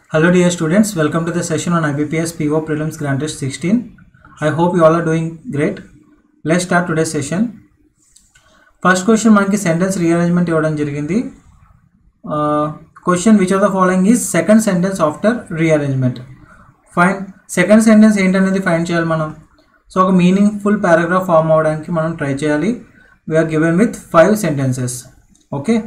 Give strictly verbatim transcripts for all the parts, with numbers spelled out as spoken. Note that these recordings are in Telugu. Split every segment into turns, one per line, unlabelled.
Hello dear students, welcome to the session on I B P S P O Prelims Grand Test sixteen. I hope you all are doing great. Let's start today's session. First question manaki sentence rearrangement ఇవ్వడం జరిగింది. Uh, question which of the following is second sentence after rearrangement? Fine. Second sentence ఏంటనేది find చేయాలి మనం. సో ఒక మీనింగ్ఫుల్ పారాగ్రాఫ్ ఫామ్ అవడానికి మనం ట్రై చేయాలి. We are given with five sentences. Okay.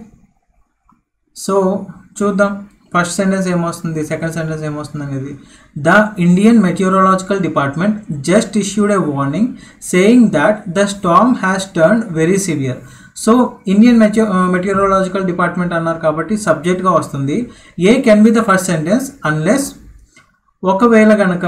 So చూద్దాం. ఫస్ట్ సెంటెన్స్ ఏమొస్తుంది, సెకండ్ సెంటెన్స్ ఏమొస్తుంది అనేది. The Indian meteorological department just issued a warning saying that the storm has turn very severe. So Indian మెటీ మెటీరియలాజికల్ డిపార్ట్మెంట్ అన్నారు కాబట్టి సబ్జెక్ట్గా వస్తుంది. A can be the first sentence unless ఒకవేళ కనుక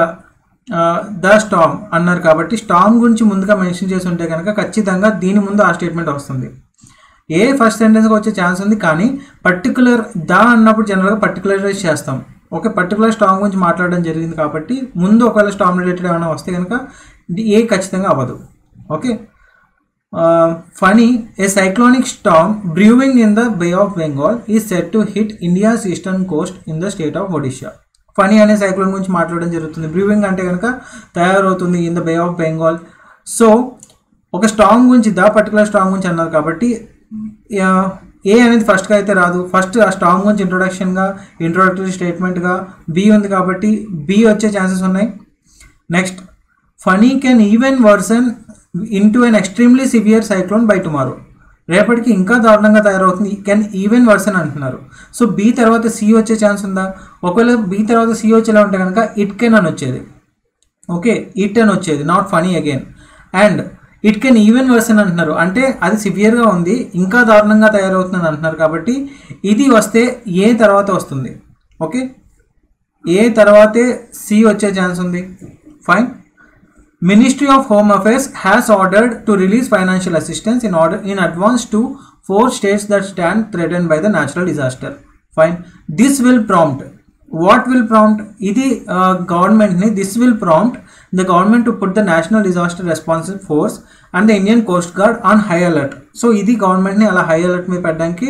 ద స్టార్మ్ అన్నారు కాబట్టి స్టార్మ్ గురించి ముందుగా మెన్షన్ చేసి ఉంటే కనుక ఖచ్చితంగా దీని ముందు ఆ స్టేట్మెంట్ వస్తుంది. ఏ ఫస్ట్ సెంటెన్స్గా వచ్చే ఛాన్స్ ఉంది, కానీ పర్టికులర్ దా అన్నప్పుడు జనరల్గా పర్టికులరైజ్ చేస్తాం. ఓకే, పర్టికులర్ స్టామ్ గురించి మాట్లాడడం జరిగింది కాబట్టి ముందు ఒకవేళ స్టామ్ రిలేటెడ్ ఏమైనా వస్తే కనుక ఏ ఖచ్చితంగా అవ్వదు. Okay, Fani a cyclonic storm brewing in the Bay of Bengal is set to hit India's eastern coast in the state of Odisha. Fani అనే సైక్లోన్ గురించి మాట్లాడడం జరుగుతుంది. బ్రూవింగ్ అంటే కనుక తయారవుతుంది in the Bay of Bengal. So ఒక స్టామ్ గురించి ద పర్టికులర్ స్టామ్ గురించి అన్నారు కాబట్టి ఏ అనేది ఫస్ట్గా అయితే రాదు. ఫస్ట్ ఆ స్టామ్ గురించి ఇంట్రొడక్షన్గా ఇంట్రొడక్టరీ స్టేట్మెంట్గా బి ఉంది కాబట్టి బి వచ్చే ఛాన్సెస్ ఉన్నాయి. Next, Fani can even worsen into an extremely severe cyclone by tomorrow. రేపటికి ఇంకా దారుణంగా తయారవుతుంది. కెన్ ఈవెన్ వర్సన్ అంటున్నారు. సో బి తర్వాత సి వచ్చే ఛాన్స్ ఉందా? ఒకవేళ బి తర్వాత సి వచ్చేలా ఉంటే కనుక ఇట్ కెన్ అని వచ్చేది. ఓకే, ఇట్ అని వచ్చేది, not Fani again. And it can even worsen అంటున్నారు అంటే అది సివియర్గా ఉంది, ఇంకా దారుణంగా తయారవుతుందని అంటున్నారు కాబట్టి ఇది వస్తే ఏ తర్వాత వస్తుంది. ఓకే, ఏ తర్వాతే సి వచ్చే ఛాన్స్ ఉంది. Fine. Ministry of home affairs has ordered to release financial assistance in order in advance to four states that stand threatened by the natural disaster. Fine. This will prompt, what will prompt, ఇది గవర్నమెంట్ని this will prompt the government to put the national disaster response force and the Indian Coast Guard on high alert. So ఇది గవర్నమెంట్ని అలా హై అలర్ట్ మీద పెట్టడానికి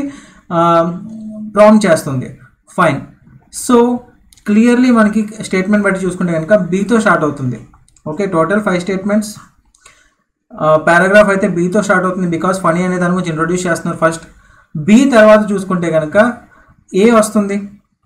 ప్రాంప్ట్ చేస్తుంది. ఫైన్. సో క్లియర్లీ మనకి స్టేట్మెంట్ బట్టి చూసుకుంటే కనుక బీతో స్టార్ట్ అవుతుంది. Okay, total five statements. Paragraph అయితే బీతో స్టార్ట్ అవుతుంది బికాస్ ఫనీ అనే దాని గురించి ఇంట్రొడ్యూస్ చేస్తున్నారు ఫస్ట్. బి తర్వాత చూసుకుంటే కనుక ఏ వస్తుంది,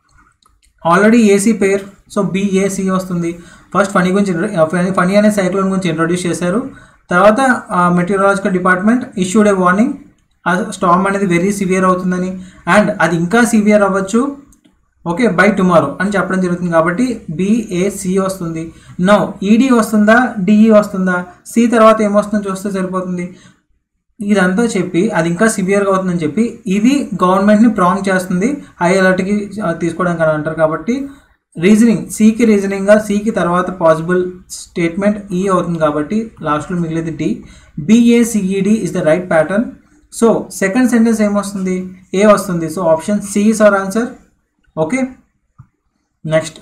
already AC pair, so BAC వస్తుంది. ఫస్ట్ ఫనీ గురించి ఫనీ అనే సైక్లోన్ గురించి ఇంట్రొడ్యూస్ చేశారు. తర్వాత meteorological department issued a warning ఆ స్టార్మ్ అనేది వెరీ సివియర్ అవుతుందని, అండ్ అది ఇంకా సివియర్ అవ్వచ్చు ఓకే బై టుమారో అని చెప్పడం జరుగుతుంది కాబట్టి బిఏసి వస్తుంది. నో ఈడీ వస్తుందా డిఈ వస్తుందా, సి తర్వాత ఏమొస్తుందో చూస్తే సరిపోతుంది. ఇదంతా చెప్పి అది ఇంకా సివియర్గా అవుతుందని చెప్పి ఇది గవర్నమెంట్ని ప్రాంప్ట్ చేస్తుంది హై అలర్ట్కి తీసుకోవడానికి అని అంటారు కాబట్టి రీజనింగ్ సికి రీజనింగ్గా సికి తర్వాత పాసిబుల్ స్టేట్మెంట్ ఈ అవుతుంది కాబట్టి లాస్ట్లో మిగిలేదు D. BACED is the right pattern. So second sentence ఏమొస్తుంది, ఏ వస్తుంది. So option C is our answer. Okay, next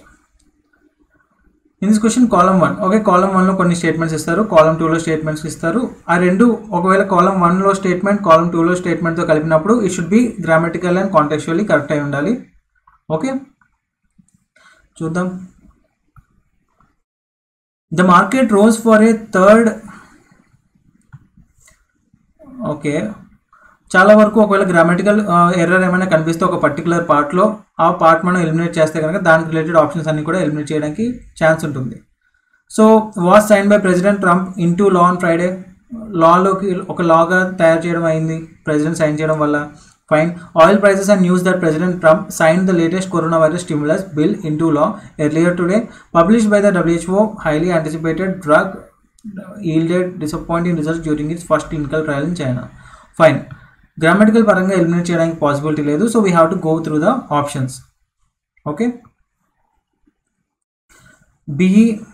in this question column one. Okay, column వన్లో కొన్ని స్టేట్మెంట్స్ ఇస్తారు, కాలమ్ టూలో స్టేట్మెంట్స్ ఇస్తారు. ఆ రెండు ఒకవేళ కాలమ్ వన్లో స్టేట్మెంట్ కాలమ్ టూలో స్టేట్మెంట్తో కలిపినప్పుడు it should be grammatical and contextually correct అయి ఉండాలి. ఓకే, చూద్దాం. The market rose for a third. Okay, చాలా వరకు ఒకవేళ గ్రామటికల్ ఎర్రర్ ఏమైనా కనిపిస్తే ఒక పర్టికులర్ పార్ట్లో ఆ పార్ట్ మనం ఎలిమినేట్ చేస్తే కనుక దానికి రిలేటెడ్ ఆప్షన్స్ అన్ని కూడా ఎలిమినేట్ చేయడానికి ఛాన్స్ ఉంటుంది. So was sign by president Trump into law on Friday. లాలోకి ఒక లాగా తయారు చేయడం అయింది ప్రెసిడెంట్ సైన్ చేయడం వల్ల. Fine. Oil prices and news that President Trump signed the latest coronavirus stimulus bill into law earlier today. Published by the W H O, highly anticipated drug yielded disappointing results during its first clinical trial in China. Fine. Grammatical paranga eliminate cheyadaniki possibility ledu, so we have to go through the options. Okay. B.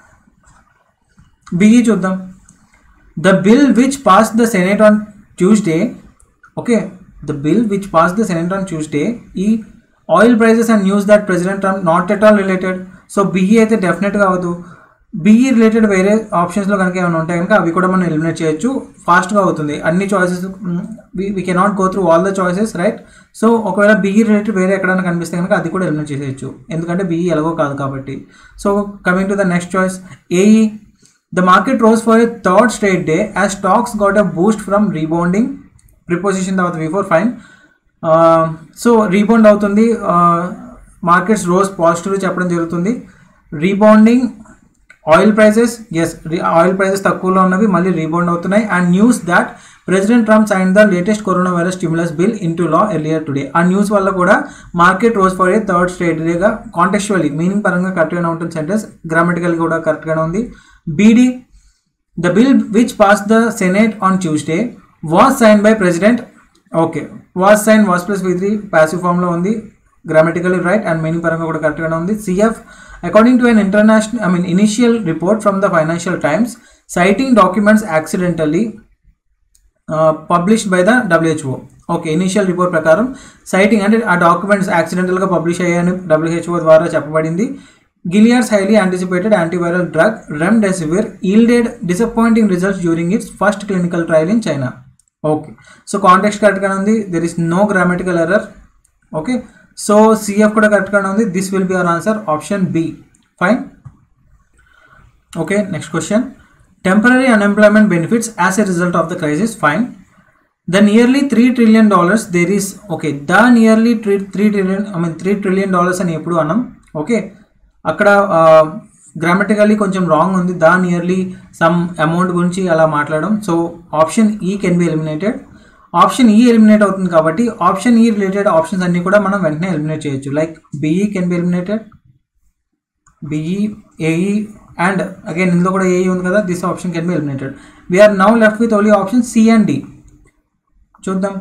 B చూద్దాం. The bill which passed the Senate on Tuesday. Okay. The bill which passed the Senate on Tuesday, e oil prices and news that President Trump not at all related. So B అయితే డెఫినెట్గా అవ్వదు. బీఈ రిలేటెడ్ వేరే ఆప్షన్స్లో కనుక ఏమైనా ఉంటాయి కనుక అవి కూడా మనం ఎలిమినేట్ చేయొచ్చు, ఫాస్ట్గా అవుతుంది. అన్ని choices we cannot go through all the choices, right? So ఒకవేళ బీఈ రిలేటెడ్ వేరే ఎక్కడైనా కనిపిస్తే కనుక అది కూడా ఎలిమినేట్ చేసేయచ్చు, ఎందుకంటే బీఈ ఎలాగో కాదు కాబట్టి. So coming to the next choice, AE. The market rose for a third straight day as stocks got a boost from rebounding, preposition తర్వాత బిఫోర్ ఫైన్. సో రీబౌండ్ అవుతుంది, మార్కెట్స్ రోజ్ పాజిటివ్ చెప్పడం జరుగుతుంది. Rebounding oil prices, yes oil prices తక్కువలో ఉన్నవి మళ్ళీ రీబౌండ్ అవుతున్నాయి. And news that president Trump sign the latest corona virus stimulus bill into law earlier today. ఆ న్యూస్ వల్ల కూడా market rose for a third straight డేగా కాంటెక్చువల్లీ మీనింగ్ పరంగా కరెక్ట్గానే ఉంటుంది సెంటెన్స్, గ్రామటికల్ కూడా కరెక్ట్గానే ఉంది. BD, the bill which pass the senate on Tuesday was sign by president. Okay, was sign was plus V three passive ఫామ్లో ఉంది, గ్రామటికల్లీ రైట్ అండ్ మీనింగ్ పరంగా కూడా కరెక్ట్గానే ఉంది. CF, according to an international I mean initial report from the Financial Times citing documents accidentally uh, published by the W H O. Okay, initial report ప్రకారం citing అంటే ఆ డాక్యుమెంట్స్ యాక్సిడెంటల్గా పబ్లిష్ అయ్యాయని W H O ద్వారా చెప్పబడింది. Gilead's highly anticipated antiviral drug remdesivir yielded disappointing results during its first clinical trial in China. Okay, so context కరెక్ట్గానే ఉంది, there is no grammatical error. Okay, so CF కూడా కరెక్ట్గానే ఉంది. This will be our answer, option B. Fine. Okay, next question. Temporary unemployment benefits as a result of the crisis. Fine. The nearly three trillion dollars there is. Okay, the nearly three three trillion I mean three trillion dollars అని ఎప్పుడు అన్నాం. ఓకే, అక్కడ గ్రామటికల్లీ కొంచెం రాంగ్ ఉంది, ద నియర్లీ సమ్ అమౌంట్ గురించి అలా మాట్లాడడం. So option E can be eliminated. Option E eliminate అవుతుంది కాబట్టి ఆప్షన్ ఈ రిలేటెడ్ ఆప్షన్స్ అన్ని కూడా మనం వెంటనే ఎలిమినేట్ చేయొచ్చు. Like BE can be eliminated, BE, AE and again ఇందులో కూడా ఏఈ ఉంది కదా, this option can be eliminated. We're now left with only option C and D. చూద్దాం.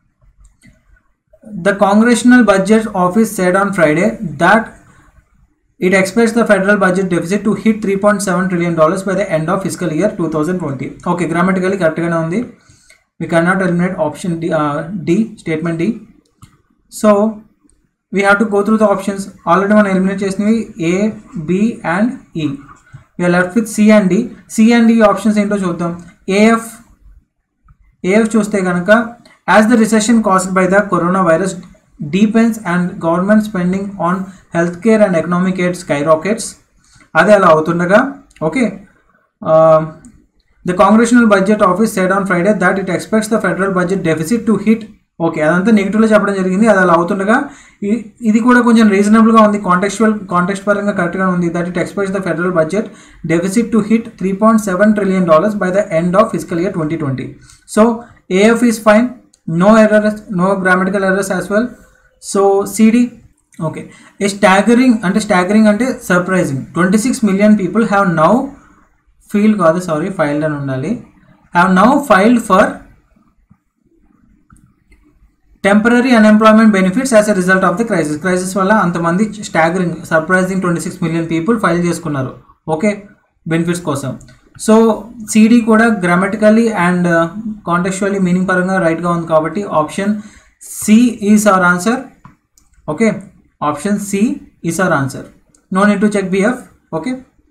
The congressional budget office said on Friday that it expects the federal budget deficit to hit three point seven trillion dollars by the end of fiscal year twenty twenty. Okay, grammatically correct gaane undi. We cannot eliminate option D, uh, D statement D. So we have to go through the options. Already మనం eliminate చేసినవి A, B and E. We are left with C and D. C and D options ఏంటో చూద్దాం. A F, A F చూస్తే కనుక as the recession caused by the coronavirus deepens and government spending on healthcare and economic aid skyrockets. అదే అలా అవుతుండగా. Okay, the congressional budget office said on Friday that it expects the federal budget deficit to hit. Okay, అదంతా నెగిటివ్లో చెప్పడం జరిగింది, అది అలా అవుతుండగా ఇది కూడా కొంచెం రీజనబుల్గా ఉంది, కాంటెక్చువల్ కాంటెక్స్ట్ పరంగా కరెక్ట్గా ఉంది. That it expects the federal budget deficit to hit three point seven trillion dollars by the end of physical year twenty twenty. So AF is fine, no errors, no grammatical errors as well. So CD. Okay, a staggering అంటే స్టాగరింగ్ అంటే surprising, twenty six million people have now feel కాదు సారీ ఫైల్డ్ అని ఉండాలి, have now filed for temporary unemployment benefits as a result of the crisis. Crisis వల్ల అంతమంది staggering surprising twenty six million people file చేసుకున్నారు. ఓకే, బెనిఫిట్స్ కోసం. సో సిడి కూడా గ్రామటికల్లీ అండ్ కాంటెక్చువల్లీ మీనింగ్ పరంగా రైట్గా ఉంది కాబట్టి option C is our answer. Okay, option C is our answer. No need to check BF. Okay.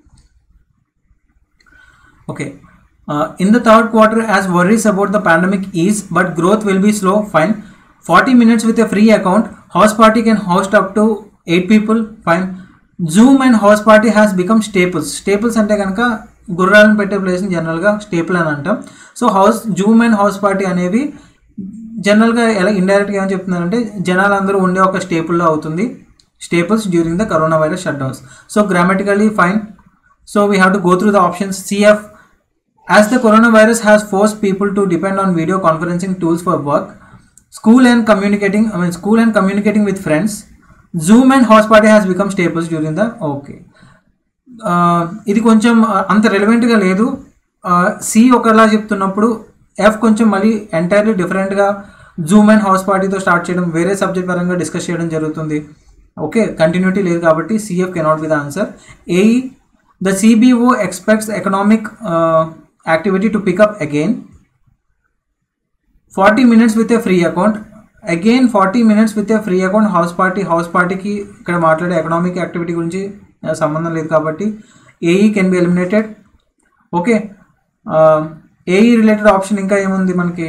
Okay, uh, in the third quarter as worries about the pandemic ease but growth will be slow. Fine. forty minutes with a free account, house party can host up to eight people. Fine. Zoom and house party has become staples. Staples అంటే కనుక గుర్రాలను పెట్టే ప్లేస్ని జనరల్గా స్టేపుల్ అని అంటాం. So house Zoom and house party అనేవి జనరల్గా ఎలా ఇండైరెక్ట్గా ఏమని చెప్తున్నారంటే జనాలందరూ ఉండే ఒక స్టేపుల్లో అవుతుంది, staples during the corona virus shutdowns. So grammatically fine. So we have to go through the options. C F, as the coronavirus has forced people to depend on video conferencing tools for work, school and communicating, I mean school and communicating with friends, Zoom and house party has become staples during the. Okay, ఇది కొంచెం అంత రెలవెంట్గా లేదు. సి ఒకలా చెప్తున్నప్పుడు ఎఫ్ కొంచెం మళ్ళీ ఎంటైర్లీ డిఫరెంట్గా జూమ్ అండ్ హౌస్ పార్టీతో స్టార్ట్ చేయడం, వేరే సబ్జెక్ట్ పరంగా డిస్కస్ చేయడం జరుగుతుంది. ఓకే, కంటిన్యూటీ లేదు కాబట్టి CF cannot be the answer. AE, the C B O expects economic uh, activity to pick up again. forty minutes with a free account. Again forty minutes with a free account. House party, house party ki ikkada maatlade economic activity gurinchi సంబంధం లేదు కాబట్టి A E can be eliminated. Okay, A E related option ఇంకా ఏముంది మనకి,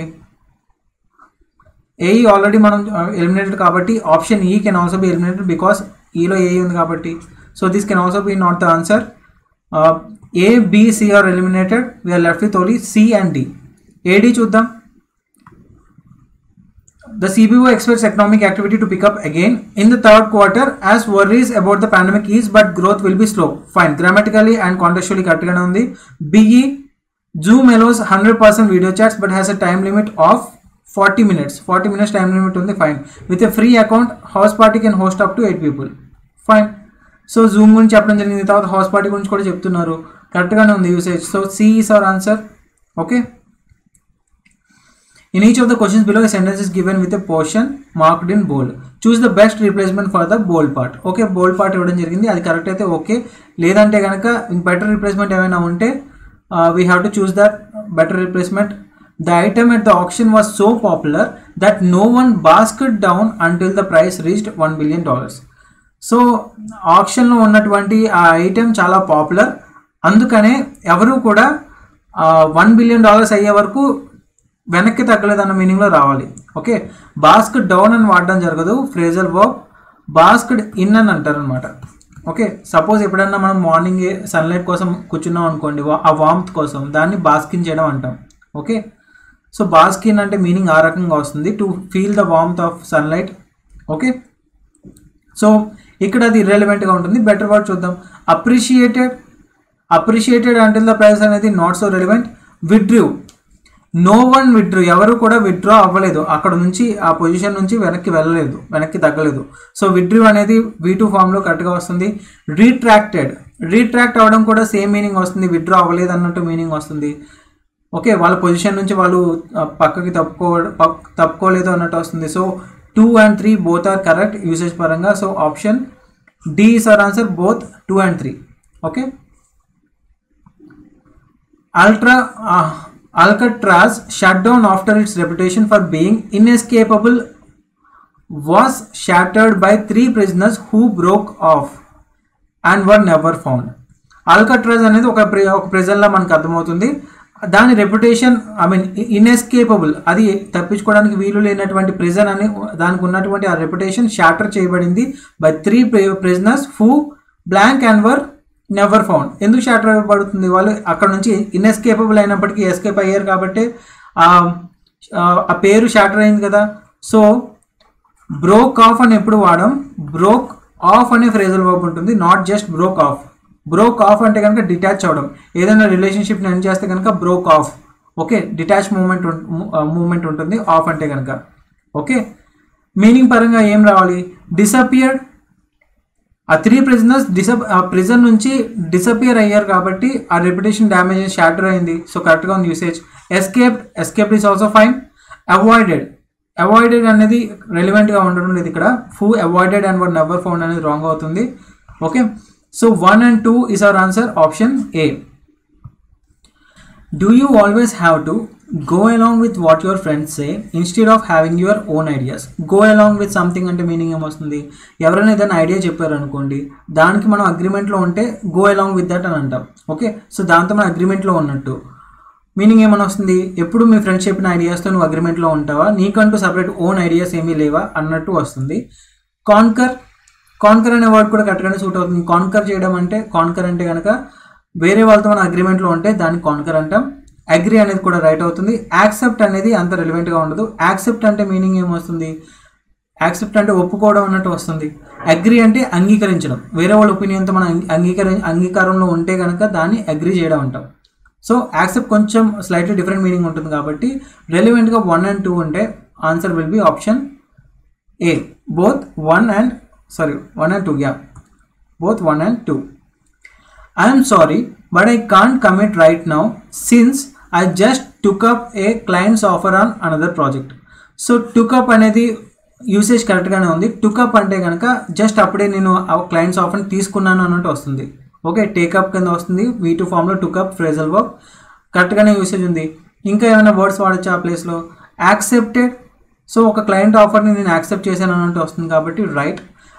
ఏఈ ఆల్రెడీ మనం ఎలిమినేటెడ్ కాబట్టి option E can also be eliminated because ఈలో ఏఈ ఉంది కాబట్టి. So this can also be not the answer. A B C are eliminated, we are left with only C and D. A D చూద్దాం. The C B O expects economic activity to pick up again in the third quarter as worries about the pandemic ease, but growth will be slow. Fine, grammatically and contextually correct gaane undi. B E, Zoom allows one hundred percent video chats but has a time limit of forty minutes. forty minutes time limit undi. Fine. With a free account, house party can host up to eight people. Fine. So Zoom gurinchi cheppడం జరిగింది, తర్వాత house party గురించి కూడా చెప్తున్నారు, కరెక్ట్ గానే ఉంది usage. So C is our answer. Okay. In each of the questions below, a sentence is given with a portion marked in bold. Choose the best replacement for the bold part. Okay, bold part ఇవ్వడం జరిగింది, అది కరెక్ట్ అయితే ఓకే, లేదంటే కనుక బెటర్ రిప్లేస్మెంట్ ఏమైనా ఉంటే we have to choose that better replacement. The item at the auction was so popular that no one basked down until the price reached one billion dollars. So ఆప్షన్లో ఉన్నటువంటి ఆ ఐటెం చాలా పాపులర్, అందుకనే ఎవరు కూడా వన్ బిలియన్ డాలర్స్ అయ్యే వరకు వెనక్కి తగ్గలేదు అన్న మీనింగ్లో రావాలి. ఓకే, బాస్క్డ్ డౌన్ అని వాడడం జరగదు, ఫ్రేజల్ వర్బ్ బాస్క్డ్ ఇన్ అని అంటారు అనమాట. ఓకే, సపోజ్ ఎప్పుడన్నా మనం మార్నింగ్ సన్లైట్ కోసం కూర్చున్నాం అనుకోండి, ఆ వామ్త్ కోసం, దాన్ని బాస్కిన్ చేయడం అంటాం. ఓకే, సో బాస్కిన్ అంటే మీనింగ్ ఆ రకంగా వస్తుంది, to feel the warmth of sunlight. Okay, so ఇక్కడ అది ఇర్రెలవెంట్గా ఉంటుంది. బెటర్ వర్డ్ చూద్దాం. అప్రిషియేటెడ్, అప్రిషియేటెడ్ అంటే ద ప్రైస్ అనేది not so relevant. Withdrew, no one withdrew, ఎవరు కూడా విత్డ్రా అవ్వలేదు, అక్కడ నుంచి ఆ పొజిషన్ నుంచి వెనక్కి వెళ్ళలేదు, వెనక్కి తగ్గలేదు. సో విత్డ్రూ అనేది వి టూ ఫామ్లో కరెక్ట్గా వస్తుంది. రీట్రాక్టెడ్, రీట్రాక్ట్ అవ్వడం కూడా సేమ్ మీనింగ్ వస్తుంది, విత్డ్రా అవ్వలేదు అన్నట్టు మీనింగ్ వస్తుంది. ఓకే, వాళ్ళ పొజిషన్ నుంచి వాళ్ళు పక్కకి తప్పుకో తప్పుకోలేదు అన్నట్టు వస్తుంది. So two and three both are correct usage పరంగా. So option D is our answer, both two and three. Okay, ultra Alcatraz shut down after its reputation for being inescapable was shattered by three prisoners who broke off and were never found. Alcatraz అనేది ఒక ఒక ప్రిజన్లా మనకు అర్థమవుతుంది. దాని రెప్యుటేషన్, ఐ మీన్ ఇన్ఎస్కేపబుల్, అది తప్పించుకోవడానికి వీలు లేనటువంటి ప్రిజన్ అని, దానికి ఉన్నటువంటి ఆ రెప్యుటేషన్ షాటర్ చేయబడింది by three prisoners who blank and were never found. ఎందుకు షాటర్ అవ్వబడుతుంది, వాళ్ళు అక్కడ నుంచి ఇన్ఎస్కేపబుల్ అయినప్పటికీ ఎస్కేప్ అయ్యారు కాబట్టి ఆ పేరు షాటర్ అయింది కదా. సో బ్రోక్ ఆఫ్ అని ఎప్పుడు వాడడం, బ్రోక్ ఆఫ్ అనే ఫ్రేజల్ వర్బ్ ఉంటుంది, not just broke off. Broke off అంటే కనుక డిటాచ్ అవ్వడం, ఏదైనా రిలేషన్షిప్ని ఎండ్ చేస్తే కనుక broke off. Okay, detach movement movement ఉంటుంది ఆఫ్ అంటే కనుక. ఓకే, మీనింగ్ పరంగా ఏం రావాలి, డిసపియర్డ్, ఆ త్రీ ప్రిజనర్స్ డిసప్ ఆ ప్రిజన్ నుంచి డిసపియర్ అయ్యారు కాబట్టి ఆ రెప్యుటేషన్ డ్యామేజ్ షాటర్ అయింది. సో కరెక్ట్గా ఉంది usage. Escaped, escaped is also fine. Avoided, avoided అనేది రెలివెంట్గా ఉండడం లేదు ఇక్కడ. Who avoided and were never found అనేది రాంగ్ అవుతుంది. Okay, so one and two is our answer, option A. Do you always have to go along with what your friends say instead of having your own ideas? Go along with something అంటే మీనింగ్ ఏమొస్తుంది, ఎవరైనా ఏదైనా ఐడియా చెప్పారు అనుకోండి, దానికి మనం అగ్రిమెంట్లో ఉంటే గో along with that అని అంటాం. ఓకే, సో దాంతో మనం అగ్రిమెంట్లో ఉన్నట్టు. మీనింగ్ ఏమని వస్తుంది, ఎప్పుడు మీ ఫ్రెండ్స్ చెప్పిన ఐడియాస్తో నువ్వు అగ్రిమెంట్లో ఉంటావా, నీకంటూ సపరేట్ ఓన్ ఐడియాస్ ఏమీ లేవా అన్నట్టు వస్తుంది. కాన్కర్, కాన్కర్ అనే వర్డ్ కూడా కరెక్ట్గానే సూట్ అవుతుంది. కాన్కర్ చేయడం అంటే, కాన్కర్ అంటే కనుక వేరే వాళ్ళతో మనం అగ్రిమెంట్లో ఉంటే దాన్ని కాన్కర్ అంటాం. అగ్రి అనేది కూడా రైట్ అవుతుంది. యాక్సెప్ట్ అనేది అంత రిలవెంట్గా ఉండదు. యాక్సెప్ట్ అంటే మీనింగ్ ఏమొస్తుంది, యాక్సెప్ట్ అంటే ఒప్పుకోవడం అన్నట్టు వస్తుంది. అగ్రి అంటే అంగీకరించడం, వేరే వాళ్ళ ఒపీనియన్తో మనం అంగీకరి అంగీకారంలో ఉంటే కనుక దాన్ని అగ్రి చేయడం అంటాం. సో యాక్సెప్ట్ కొంచెం స్లైట్లీ డిఫరెంట్ మీనింగ్ ఉంటుంది కాబట్టి రెలివెంట్గా వన్ అండ్ టూ ఉంటే answer will be option A, both one and sorry one and two. Yeah, both one and two. I am sorry, but I can't commit right now since I just took up a client's offer on another project. So took up అనేది యూసేజ్ కరెక్ట్గానే ఉంది. took up అంటే కనుక జస్ట్ అప్పుడే నేను ఆ క్లయింట్స్ ఆఫర్ని తీసుకున్నాను అన్నట్టు వస్తుంది. ఓకే, టేకప్ కింద వస్తుంది. వీ టూ ఫామ్లో took up ఫ్రేజల్ వర్బ్ కరెక్ట్గానే యూసేజ్ ఉంది. ఇంకా ఏమైనా వర్డ్స్ వాడచ్చు ఆ ప్లేస్లో. యాక్సెప్టెడ్, సో ఒక క్లయింట్ ఆఫర్ని నేను యాక్సెప్ట్ చేశాను అన్నట్టు వస్తుంది కాబట్టి రైట్.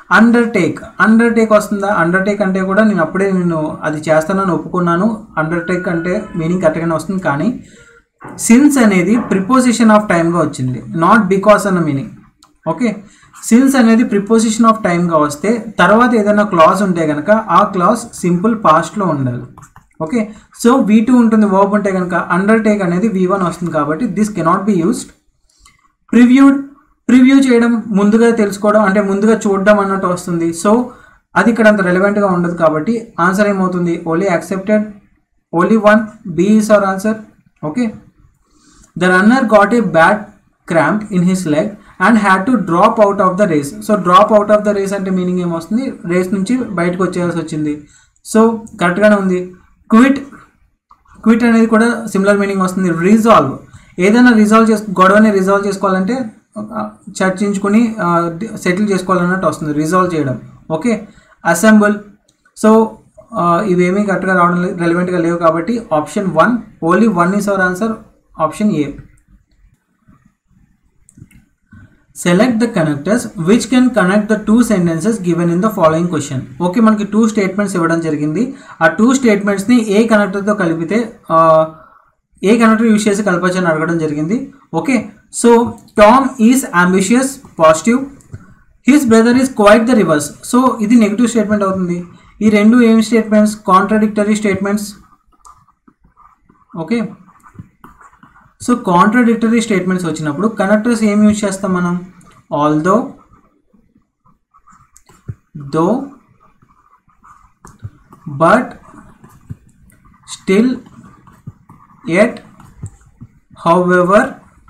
అండర్టేక్ అండర్టేక్ వస్తుందా? అండర్టేక్ అంటే కూడా నేను అప్పుడే నేను అది చేస్తానని ఒప్పుకున్నాను, అండర్టేక్ అంటే మీనింగ్ కరెక్ట్గానే వస్తుంది. కానీ సిన్స్ అనేది ప్రిపోజిషన్ ఆఫ్ టైమ్గా వచ్చింది, నాట్ బికాస్ అన్న మీనింగ్. ఓకే, సిన్స్ అనేది ప్రిపోజిషన్ ఆఫ్ టైమ్గా వస్తే తర్వాత ఏదైనా క్లాజ్ ఉంటే కనుక ఆ క్లాజ్ సింపుల్ పాస్ట్లో ఉండాలి. ఓకే, సో వీ టూ ఉంటుంది, వర్బ్ ఉంటే కనుక అండర్టేక్ అనేది వీ వన్ వస్తుంది. కాబట్టి this cannot be used. Previewed, preview చేయడం, ముందుగా తెలుసుకోవడం అంటే ముందుగా చూడడం అన్నట్టు వస్తుంది. సో అది ఇక్కడ అంత రెలవెంట్గా ఉండదు. కాబట్టి ఆన్సర్ ఏమవుతుంది? Only accepted, only one, B is our answer. Okay, the runner got a bad cramp in his leg and had to drop out of the race. So drop out of the race అంటే మీనింగ్ ఏమొస్తుంది? రేస్ నుంచి బయటకు వచ్చేయాల్సి వచ్చింది. సో కరెక్ట్గానే ఉంది. క్విట్, క్విట్ అనేది కూడా సిమిలర్ మీనింగ్ వస్తుంది. రిజాల్వ్, ఏదైనా రిజాల్వ్ చేసు గొడవని రిజాల్వ్ చేసుకోవాలంటే చర్చించుకుని సెటిల్ చేసుకోవాలన్నట్టు వస్తుంది, రిజాల్వ్ చేయడం. Okay, assemble. సో ఇవేమీ కరెక్ట్గా రావడం రెలవెంట్గా లేవు. కాబట్టి option one, only one is our answer, option A. Select the connectors which can connect the two sentences given in the following question. Okay, మనకి టూ స్టేట్మెంట్స్ ఇవ్వడం జరిగింది. ఆ టూ స్టేట్మెంట్స్ని ఏ కనెక్టర్తో కలిపితే ఏ కనెక్టర్ యూజ్ చేసి కలపచ్చు అని అడగడం జరిగింది. Okay, so Tom is ambitious, positive. His brother is quite the reverse. So ఇది నెగిటివ్ స్టేట్మెంట్ అవుతుంది. ఈ రెండు ఏం statements? Contradictory statements. Okay, so contradictory statements వచ్చినప్పుడు కనెక్టర్స్ ఏమి యూజ్ చేస్తాం మనం? Although, though, but, still, yet, however,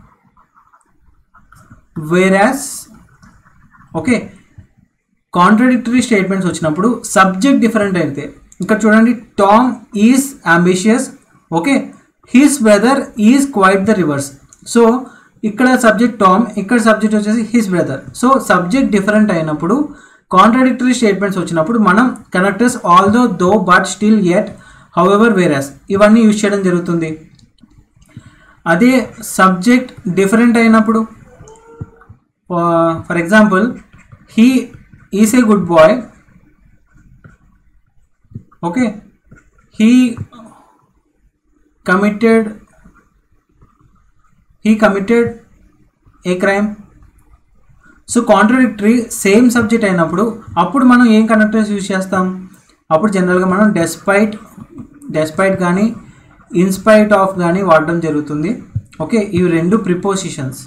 whereas. Okay, contradictory statements వచ్చినప్పుడు సబ్జెక్ట్ డిఫరెంట్ అయితే, ఇక్కడ చూడండి, Tom is ambitious. Okay, his brother is quite the reverse. So ఇక్కడ సబ్జెక్ట్ టామ్, ఇక్కడ సబ్జెక్ట్ వచ్చేసి his brother. So subject different అయినప్పుడు కాంట్రాడిక్టరీ స్టేట్మెంట్స్ వచ్చినప్పుడు మనం connectors although, though, but, still, yet, however, whereas ఇవన్నీ యూజ్ చేయడం జరుగుతుంది. అదే సబ్జెక్ట్ డిఫరెంట్ అయినప్పుడు, for example, he is a good boy. Okay, he committed he committed a crime. So contradictory same subject అయినప్పుడు అప్పుడు మనం ఏం కనెక్టర్స్ యూజ్ చేస్తాం? అప్పుడు జనరల్గా మనం డెస్పైట్ డెస్పైట్ కానీ ఇన్స్పైట్ ఆఫ్ కానీ వాడడం జరుగుతుంది. ఓకే, ఇవి రెండు ప్రిపోజిషన్స్.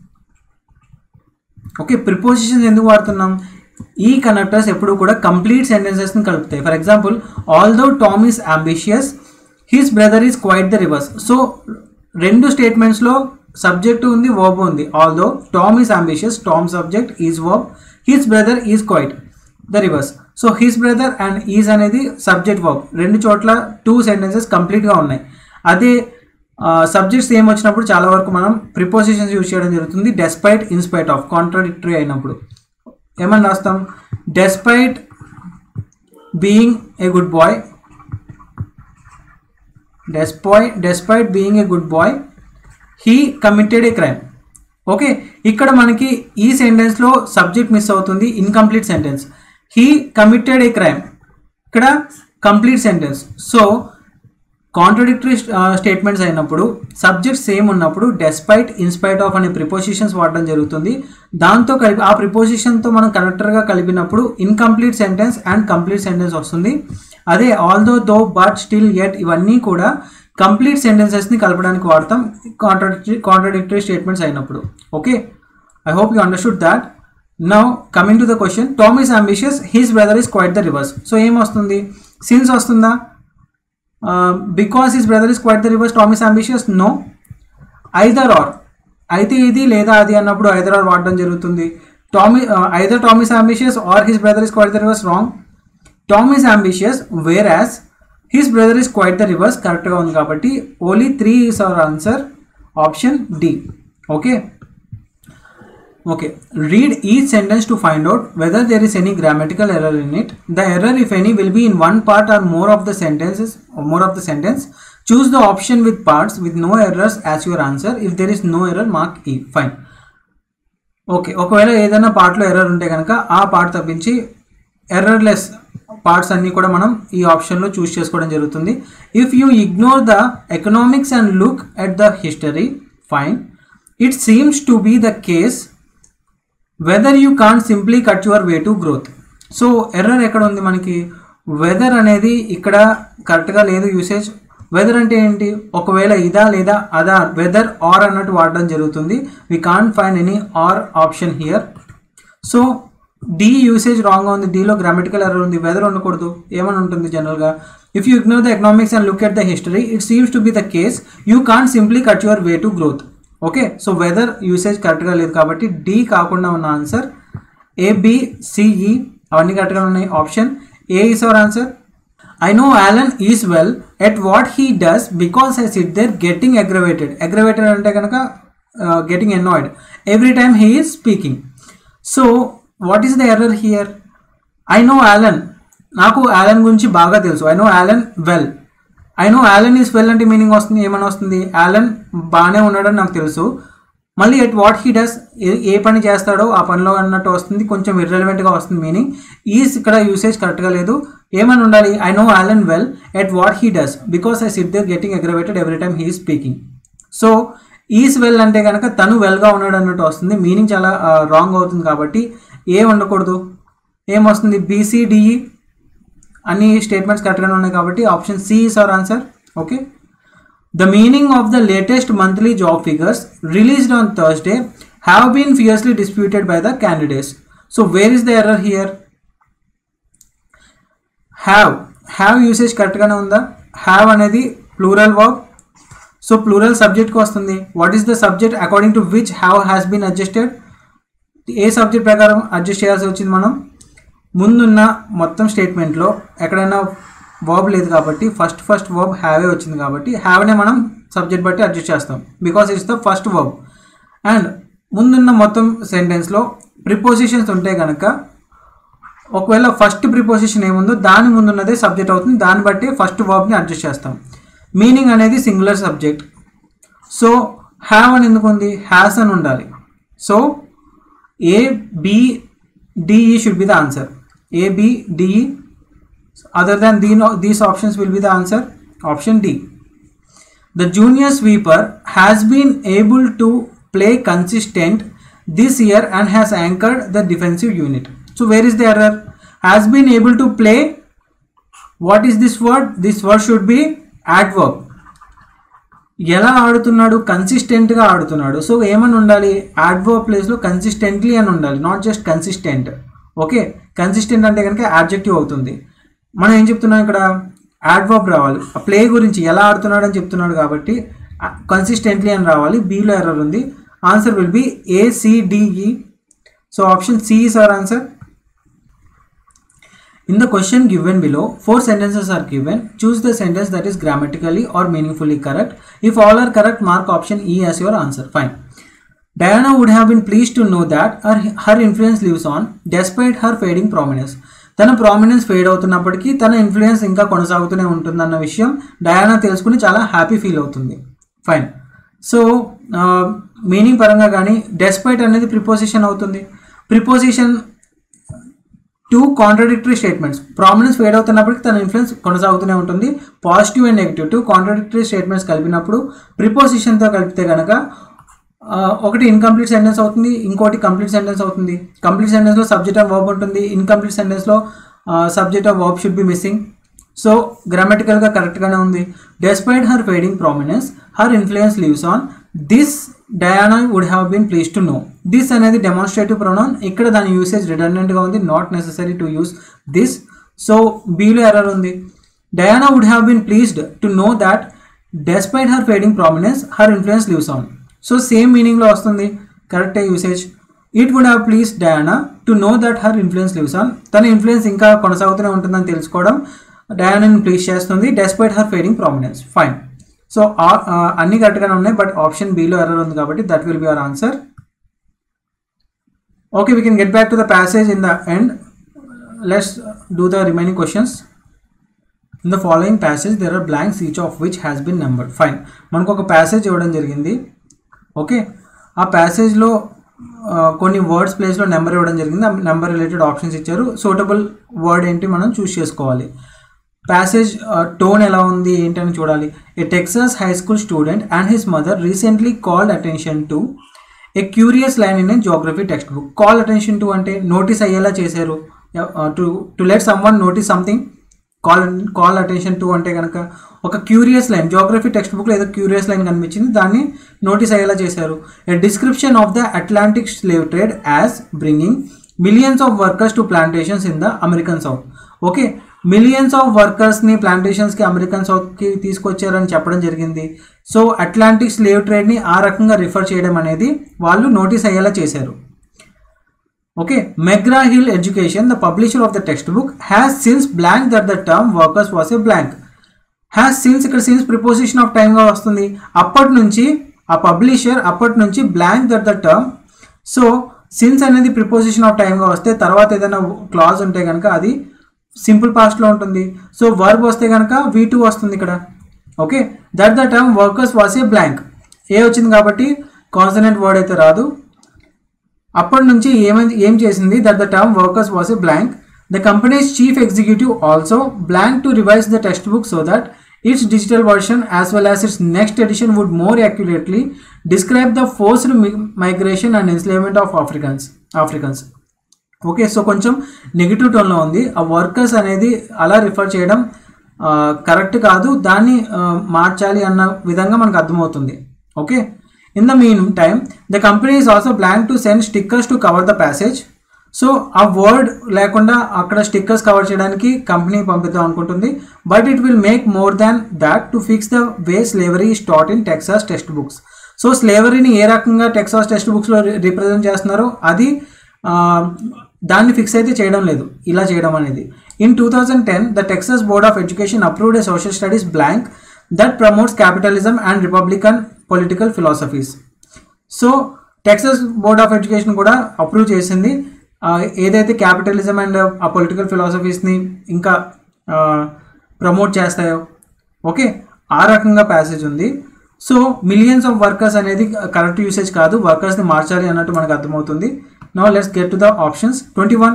ఓకే, ప్రిపోజిషన్స్ ఎందుకు వాడుతున్నాం? ఈ కనెక్టర్స్ ఎప్పుడు కూడా కంప్లీట్ సెంటెన్సెస్ని కలుపుతాయి. For example, although Tom is ambitious, his brother is quite the reverse. So రెండు స్టేట్మెంట్స్లో సబ్జెక్ట్ ఉంది, వర్బ్ ఉంది. Although Tom is ambitious, Tom subject, is verb, his brother is quite the reverse. So his brother and is అనేది సబ్జెక్ట్ వర్బ్, రెండు చోట్ల టూ సెంటెన్సెస్ కంప్లీట్గా ఉన్నాయి. అదే సబ్జెక్ట్స్ ఏం వచ్చినప్పుడు చాలా వరకు మనం ప్రిపోజిషన్స్ యూజ్ చేయడం జరుగుతుంది. డెస్పైట్, ఇన్స్పైట్ ఆఫ్ కాంట్రాడిక్టరీ అయినప్పుడు ఏమని రాస్తాం? Despite being a good boy, despite despite being a good boy, he committed a crime. Okay, ఇక్కడ మనకి ఈ సెంటెన్స్లో సబ్జెక్ట్ మిస్ అవుతుంది, incomplete sentence. He committed a crime, ఇక్కడ complete sentence. So contradictory statements అయినప్పుడు సబ్జెక్ట్ సేమ్ ఉన్నప్పుడు డెస్పైట్, ఇన్స్పైట్ ఆఫ్ అనే ప్రిపోజిషన్స్ వాడడం జరుగుతుంది. దాంతో కలిపి ఆ ప్రిపోజిషన్తో మనం కనెక్టర్గా కలిపినప్పుడు incomplete sentence and complete sentence వస్తుంది. అదే although, though, but, still, yet ఇవన్నీ కూడా కంప్లీట్ సెంటెన్సెస్ని కలపడానికి వాడతాం కాంట్రాడిక్టరీ కాంట్రాడిక్టరీ స్టేట్మెంట్స్ అయినప్పుడు. Okay, I hope you understood that. Now coming to the question, Tom is ambitious, his brother is quite the reverse. So ఏం వస్తుంది? సిన్స్ వస్తుందా? Because his brother is quite the reverse, Tom is ambitious? No. Either or, అయితే ఇది లేదా అది అన్నప్పుడు ఐదర్ ఆర్ వాడడం జరుగుతుంది. Tom either Tom is ambitious or his brother is quite the reverse, wrong. Tom is ambitious whereas his brother is quite the reverse కరెక్ట్గా ఉంది. కాబట్టి only three is our answer, option D. Okay, okay, read each sentence to find out whether there is any grammatical error in it. The error, if any, will be in one part or more of the sentences or more of the sentence. Choose the option with parts with no errors as your answer. If there is no error, mark E. Fine. Okay, ఒకవేళ ఏదైనా పార్ట్లో ఎర్రర్ ఉంటే కనుక ఆ పార్ట్ తప్పించి ఎర్రర్లెస్ పార్ట్స్ అన్నీ కూడా మనం ఈ ఆప్షన్లో చూస్ చేసుకోవడం జరుగుతుంది. If you ignore the economics and look at the history, fine. It seems to be the case whether you can't simply cut your way to growth. So error ఎక్కడ ఉంది మనకి? వెదర్ అనేది ఇక్కడ కరెక్ట్గా లేదు యూసేజ్. వెదర్ అంటే ఏంటి? ఒకవేళ ఇదా లేదా అదా, వెదర్ ఆర్ అన్నట్టు వాడడం జరుగుతుంది. We can't find any or option here. So D usage రాంగ్గా ఉంది. డీలో గ్రామటికల్ ఎర్రర్ ఉంది, వెదర్ ఉండకూడదు. ఏమని ఉంటుంది జనరల్గా? If you ignore the economics and look at the history, it seems to be the case you can't simply cut your way to growth. Okay, so whether usage కరెక్ట్గా లేదు కాబట్టి డి కాకుండా ఉన్న ఆన్సర్ ఏబిసిఈ అవన్నీ కరెక్ట్గా ఉన్నాయి. Option A is our answer. I know Alan is well at what he does because I sit there getting aggravated. Aggravated ante kanaka uh, getting annoyed every time he is speaking. So what is the error here? I know Alan. Naku Alan gunchi baga telusu. I know Alan well. I know Alan is well ante meaning vastundi emana vastundi? Alan baane unnadani naku telusu. మళ్ళీ ఎట్ వాట్ హీ డస్, ఏ పని చేస్తాడో ఆ పనిలో అన్నట్టు వస్తుంది, కొంచెం ఇర్రెలవెంట్గా వస్తుంది మీనింగ్. ఈస్ ఇక్కడ యూసేజ్ కరెక్ట్గా లేదు. ఏమని ఉండాలి? I know Alan well at what he does because I sit there getting aggravated every time he speaking. So is well అంటే కనుక తను వెల్గా ఉన్నాడు అన్నట్టు వస్తుంది, మీనింగ్ చాలా రాంగ్ అవుతుంది కాబట్టి ఏ ఉండకూడదు. ఏమొస్తుంది? బీసీడిఈ అన్ని స్టేట్మెంట్స్ కరెక్ట్గానే ఉన్నాయి కాబట్టి option C is our answer. Okay, the meaning of the latest monthly job figures released on Thursday have been fiercely disputed by the candidates. So where is the error here? Have have usage correct gaane unda? Have anedi plural verb, so plural subject ko vastundi. What is the subject according to which have has been adjusted? ఏ సబ్జెక్ట్ ప్రకారం అడ్జస్ట్ చేయాల్సి వచ్చింది మనం? ముందున్న మొత్తం స్టేట్మెంట్లో ఎక్కడైనా వర్బ్ లేదు కాబట్టి ఫస్ట్ ఫస్ట్ వర్బ్ హ్యావే వచ్చింది కాబట్టి హ్యావ్నే మనం సబ్జెక్ట్ బట్టి అడ్జస్ట్ చేస్తాం because it's the first verb. And ముందున్న మొత్తం సెంటెన్స్లో ప్రిపోజిషన్స్ ఉంటే కనుక ఒకవేళ ఫస్ట్ ప్రిపోజిషన్ ఏముందో దాని ముందున్నదే సబ్జెక్ట్ అవుతుంది, దాన్ని బట్టి ఫస్ట్ వర్బ్ని అడ్జస్ట్ చేస్తాం. మీనింగ్ అనేది సింగులర్ సబ్జెక్ట్. సో హ్యావ్ అని ఎందుకు ఉంది? హ్యాస్ అని ఉండాలి. So A B D E should be the answer. A B D E. Other than these options will be the answer. Option D. The junior sweeper has been able to play consistent this year and has anchored the defensive unit. So where is the error? Has been able to play. What is this word? This word should be adverb. ఎలా ఆడుతున్నాడు? కన్సిస్టెంట్గా ఆడుతున్నాడు. సో ఏమని ఉండాలి? యాడ్వర్బ్ ప్లేస్లో కన్సిస్టెంట్లీ అని ఉండాలి, not just consistent. Okay, consistent అంటే కనుక యాడ్జెక్టివ్ అవుతుంది. మనం ఏం చెప్తున్నాం ఇక్కడ? యాడ్వర్బ్ రావాలి. ఆ ప్లే గురించి ఎలా ఆడుతున్నాడు అని చెప్తున్నాడు కాబట్టి కన్సిస్టెంట్లీ అని రావాలి. బీలో ఎర్రర్ ఉంది. Answer will be A C D E. So option C is our answer. In the question given below, four sentences are given. Choose the sentence that is grammatically or meaningfully correct. If all are correct, mark option E as your answer. Fine. Diana would have been pleased to know that her, her influence lives on despite her fading prominence. తన ప్రామినెన్స్ ఫేడ్ అవుతున్నప్పటికీ తన ఇన్ఫ్లుయెన్స్ ఇంకా కొనసాగుతూనే ఉంటుందన్న విషయం డయానా తెలుసుకుని చాలా హ్యాపీ ఫీల్ అవుతుంది. ఫైన్. సో మీనింగ్ పరంగా కానీ డెస్పైట్ అనేది ప్రిపోజిషన్ అవుతుంది. Preposition two contradictory statements. Prominence fade అవుతున్నప్పటికీ తన ఇన్ఫ్లుయెన్స్ కొనసాగుతూనే ఉంటుంది. Positive and negative two contradictory statements కలిపినప్పుడు ప్రిపోజిషన్తో కలిపితే కనుక ఒకటి ఇన్కంప్లీట్ సెంటెన్స్ అవుతుంది, ఇంకోటి కంప్లీట్ సెంటెన్స్ అవుతుంది. కంప్లీట్ సెంటెన్స్లో సబ్జెక్ట్ ఆఫ్ వర్బ్ ఉంటుంది, ఇన్కంప్లీట్ సెంటెన్స్లో subject of verb should be missing. So గ్రామటికల్గా కరెక్ట్గానే ఉంది. Despite her fading prominence her influence lives on this Diana would have been please to know. This అనేది డెమాన్స్ట్రేటివ్ ప్రొనౌన్. ఇక్కడ దాని యూసేజ్ రిడండెంట్గా ఉంది, not necessary to use this. So బీలో ఎర్రర్ ఉంది. Diana would have been pleased to know that despite her fading prominence her influence lives on. So same మీనింగ్లో వస్తుంది, కరెక్టే usage. It would have please Diana to know that her influence lives on. తన ఇన్ఫ్లుయెన్స్ ఇంకా కొనసాగుతూనే ఉంటుందని తెలుసుకోవడం డయానాని ప్లీజ్ చేస్తుంది despite her fading prominence. Fine. So అన్ని కరెక్ట్గానే ఉన్నాయి, బట్ ఆప్షన్ బీలో ఎర్రర్ ఉంది కాబట్టి that will be our answer. Okay, we can get back to the passage in the end. Let's do the remaining questions. In the following passage there are blanks each of which has been numbered. Fine. మనకు ఒక ప్యాసేజ్ ఇవ్వడం జరిగింది. ఓకే, ఆ ప్యాసేజ్లో కొన్ని వర్డ్స్ ప్లేస్లో నెంబర్ ఇవ్వడం జరిగింది. ఆ నెంబర్ రిలేటెడ్ ఆప్షన్స్ ఇచ్చారు. సూటబుల్ వర్డ్ ఏంటి మనం చూస్ చేసుకోవాలి. ప్యాసేజ్ టోన్ ఎలా ఉంది ఏంటని చూడాలి. A Texas high school student and his mother recently called attention to a curious line in a geography text book. Call attention to అంటే నోటీస్ అయ్యేలా చేశారు. To to let someone notice something. Call call attention to అంటే కనుక ఒక క్యూరియస్ లైన్, జోగ్రఫీ టెక్స్ట్ బుక్లో ఏదో క్యూరియస్ లైన్ కనిపించింది, దాన్ని నోటీస్ అయ్యేలా చేశారు. A description of the Atlantic slave trade as bringing millions of workers to plantations in the American south. Okay, millions of వర్కర్స్ని ప్లాంటేషన్స్కి అమెరికన్ సౌత్కి తీసుకొచ్చారని చెప్పడం జరిగింది. సో అట్లాంటిక్ స్లేవ్ ట్రేడ్ని ఆ రకంగా రిఫర్ చేయడం అనేది వాళ్ళు నోటీస్ అయ్యేలా చేశారు. Okay, McGraw Hill Education, the publisher of the text book, has since blank that the term workers was a blank. Has since, ఇక్కడ సిన్స్ ప్రిపోజిషన్ ఆఫ్ టైమ్గా వస్తుంది. అప్పటి నుంచి ఆ పబ్లిషర్ అప్పటి నుంచి blank that the term. So since అనేది ప్రిపోజిషన్ ఆఫ్ టైమ్గా వస్తే తర్వాత ఏదైనా క్లాజ్ ఉంటే కనుక అది సింపుల్ పాస్ట్లో ఉంటుంది. సో వర్బ్ వస్తే కనుక వీ టూ వస్తుంది ఇక్కడ. Okay, that the term workers was a blank. A వచ్చింది కాబట్టి కాన్సనెంట్ వర్డ్ అయితే రాదు. అప్పటి నుంచి ఏమైంది ఏం చేసింది, that the term workers was a blank. The company's chief executive also blank to revise the text book so that its digital version as well as its next edition would more accurately describe the forced migration and enslavement of Africans Africans okay, so కొంచెం నెగిటివ్ టోన్లో ఉంది. ఆ వర్కర్స్ అనేది అలా రిఫర్ చేయడం కరెక్ట్ కాదు, దాన్ని మార్చాలి అన్న విధంగా మనకు అర్థమవుతుంది. Okay, in the mean time the company is also blank to send stickers to cover the passage. So ఆ వర్డ్ లేకుండా అక్కడ స్టిక్కర్స్ కవర్ చేయడానికి కంపెనీ పంపిద్దాం అనుకుంటుంది. But it will make more than that to fix the way slavery is taught in Texas text books. So స్లేవరీని ఏ రకంగా టెక్సాస్ టెక్స్ట్ బుక్స్లో రిప్రజెంట్ చేస్తున్నారో అది దాన్ని ఫిక్స్ అయితే చేయడం లేదు ఇలా చేయడం అనేది. In two thousand ten the Texas board of education approved a social studies blank that promotes capitalism and Republican political philosophies. So Texas board of education కూడా అప్రూవ్ చేసింది ఏదైతే క్యాపిటలిజం అండ్ ఆ పొలిటికల్ ఫిలాసఫీస్ని ఇంకా ప్రమోట్ చేస్తాయో. ఓకే, ఆ రకంగా ప్యాసేజ్ ఉంది. సో మిలియన్స్ ఆఫ్ వర్కర్స్ అనేది కరెక్ట్ యూసేజ్ కాదు, వర్కర్స్ని మార్చాలి అన్నట్టు మనకు అర్థమవుతుంది. Now let's get to the options. twenty-one.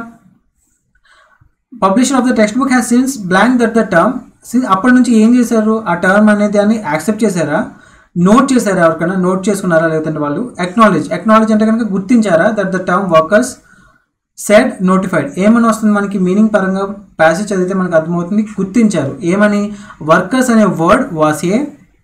Publisher of the textbook has since blanked that the term. అప్పటి నుంచి ఏం చేశారు, ఆ టర్మ్ అనేది అని యాక్సెప్ట్ చేశారా, నోట్ చేశారా, ఎవరికైనా నోట్ చేసుకున్నారా, లేదంటే వాళ్ళు అక్నాలెడ్జ్ అక్నాలెడ్జ్ అంటే కనుక గుర్తించారా, that the term workers said notified. ఏమని వస్తుంది మనకి మీనింగ్ పరంగా ప్యాసేజ్ చదివితే మనకు అర్థమవుతుంది. గుర్తించారు ఏమని, వర్కర్స్ అనే వర్డ్ వాస్ ఏ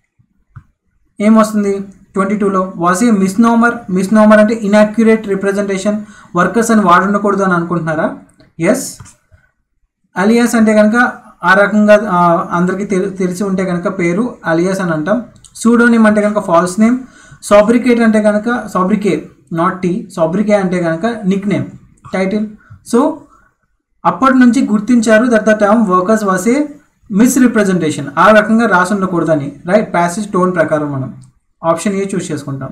ఏమొస్తుంది ట్వంటీ టూలో వాస్ ఏ మిస్నోమర్. మిస్నోమర్ అంటే ఇన్యాక్యురేట్ రిప్రజెంటేషన్, వర్కర్స్ అని వాడు ఉండకూడదు అని అనుకుంటున్నారా. ఎస్. అలియాస్ అంటే కనుక ఆ రకంగా అందరికీ తెలి తెలిసి ఉంటే కనుక పేరు అలియాస్ అని అంటాం. సూడోనిమ్ అంటే కనుక ఫాల్స్ నేమ్. సాబ్రికేట్ అంటే కనుక సాబ్రికే నాట్ టీ, సాబ్రికే అంటే కనుక నిక్ నేమ్ టైటిల్. సో అప్పటి నుంచి గుర్తించారు that the term workers was a misrepresentation, ఆ రకంగా రాసి ఉండకూడదని. రైట్, ప్యాసేజ్ టోన్ ప్రకారం మనం ఆప్షన్ ఏ చూస్ చేసుకుంటాం.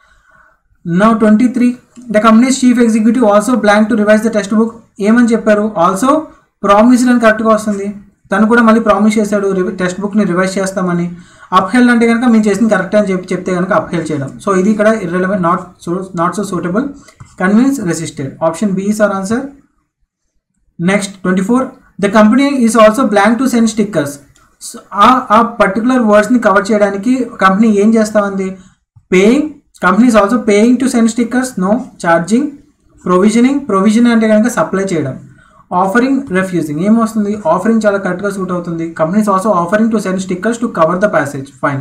Now twenty three the company's chief executive also blank to revise the text book. ఏమని చెప్పారు, ఆల్సో ప్రామిస్డ్ అని కరెక్ట్గా వస్తుంది. తను కూడా మళ్ళీ ప్రామిస్ చేశాడు టెక్స్ట్ బుక్ని రివైజ్ చేస్తామని. అప్హెల్డ్ అంటే కనుక మేము చేసింది కరెక్ట్ అని చెప్పి చెప్తే కనుక అప్హెల్డ్ చేయడం. సో ఇది ఇక్కడ irrelevant, not so not so suitable. Convince, resisted. Option B is our answer. Next twenty four the company is also blank to send stickers. ఆ పర్టికులర్ వర్డ్స్ని కవర్ చేయడానికి కంపెనీ ఏం చేస్తా ఉంది, paying. Company is also paying to send stickers. No. Charging, provisioning. Provision అంటే కనుక సప్లై చేయడం. Offering, refusing. ఏమొస్తుంది, ఆఫరింగ్ చాలా కరెక్ట్గా సూట్ అవుతుంది. Company is also offering to send stickers to cover the passage. Fine.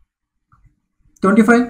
Twenty five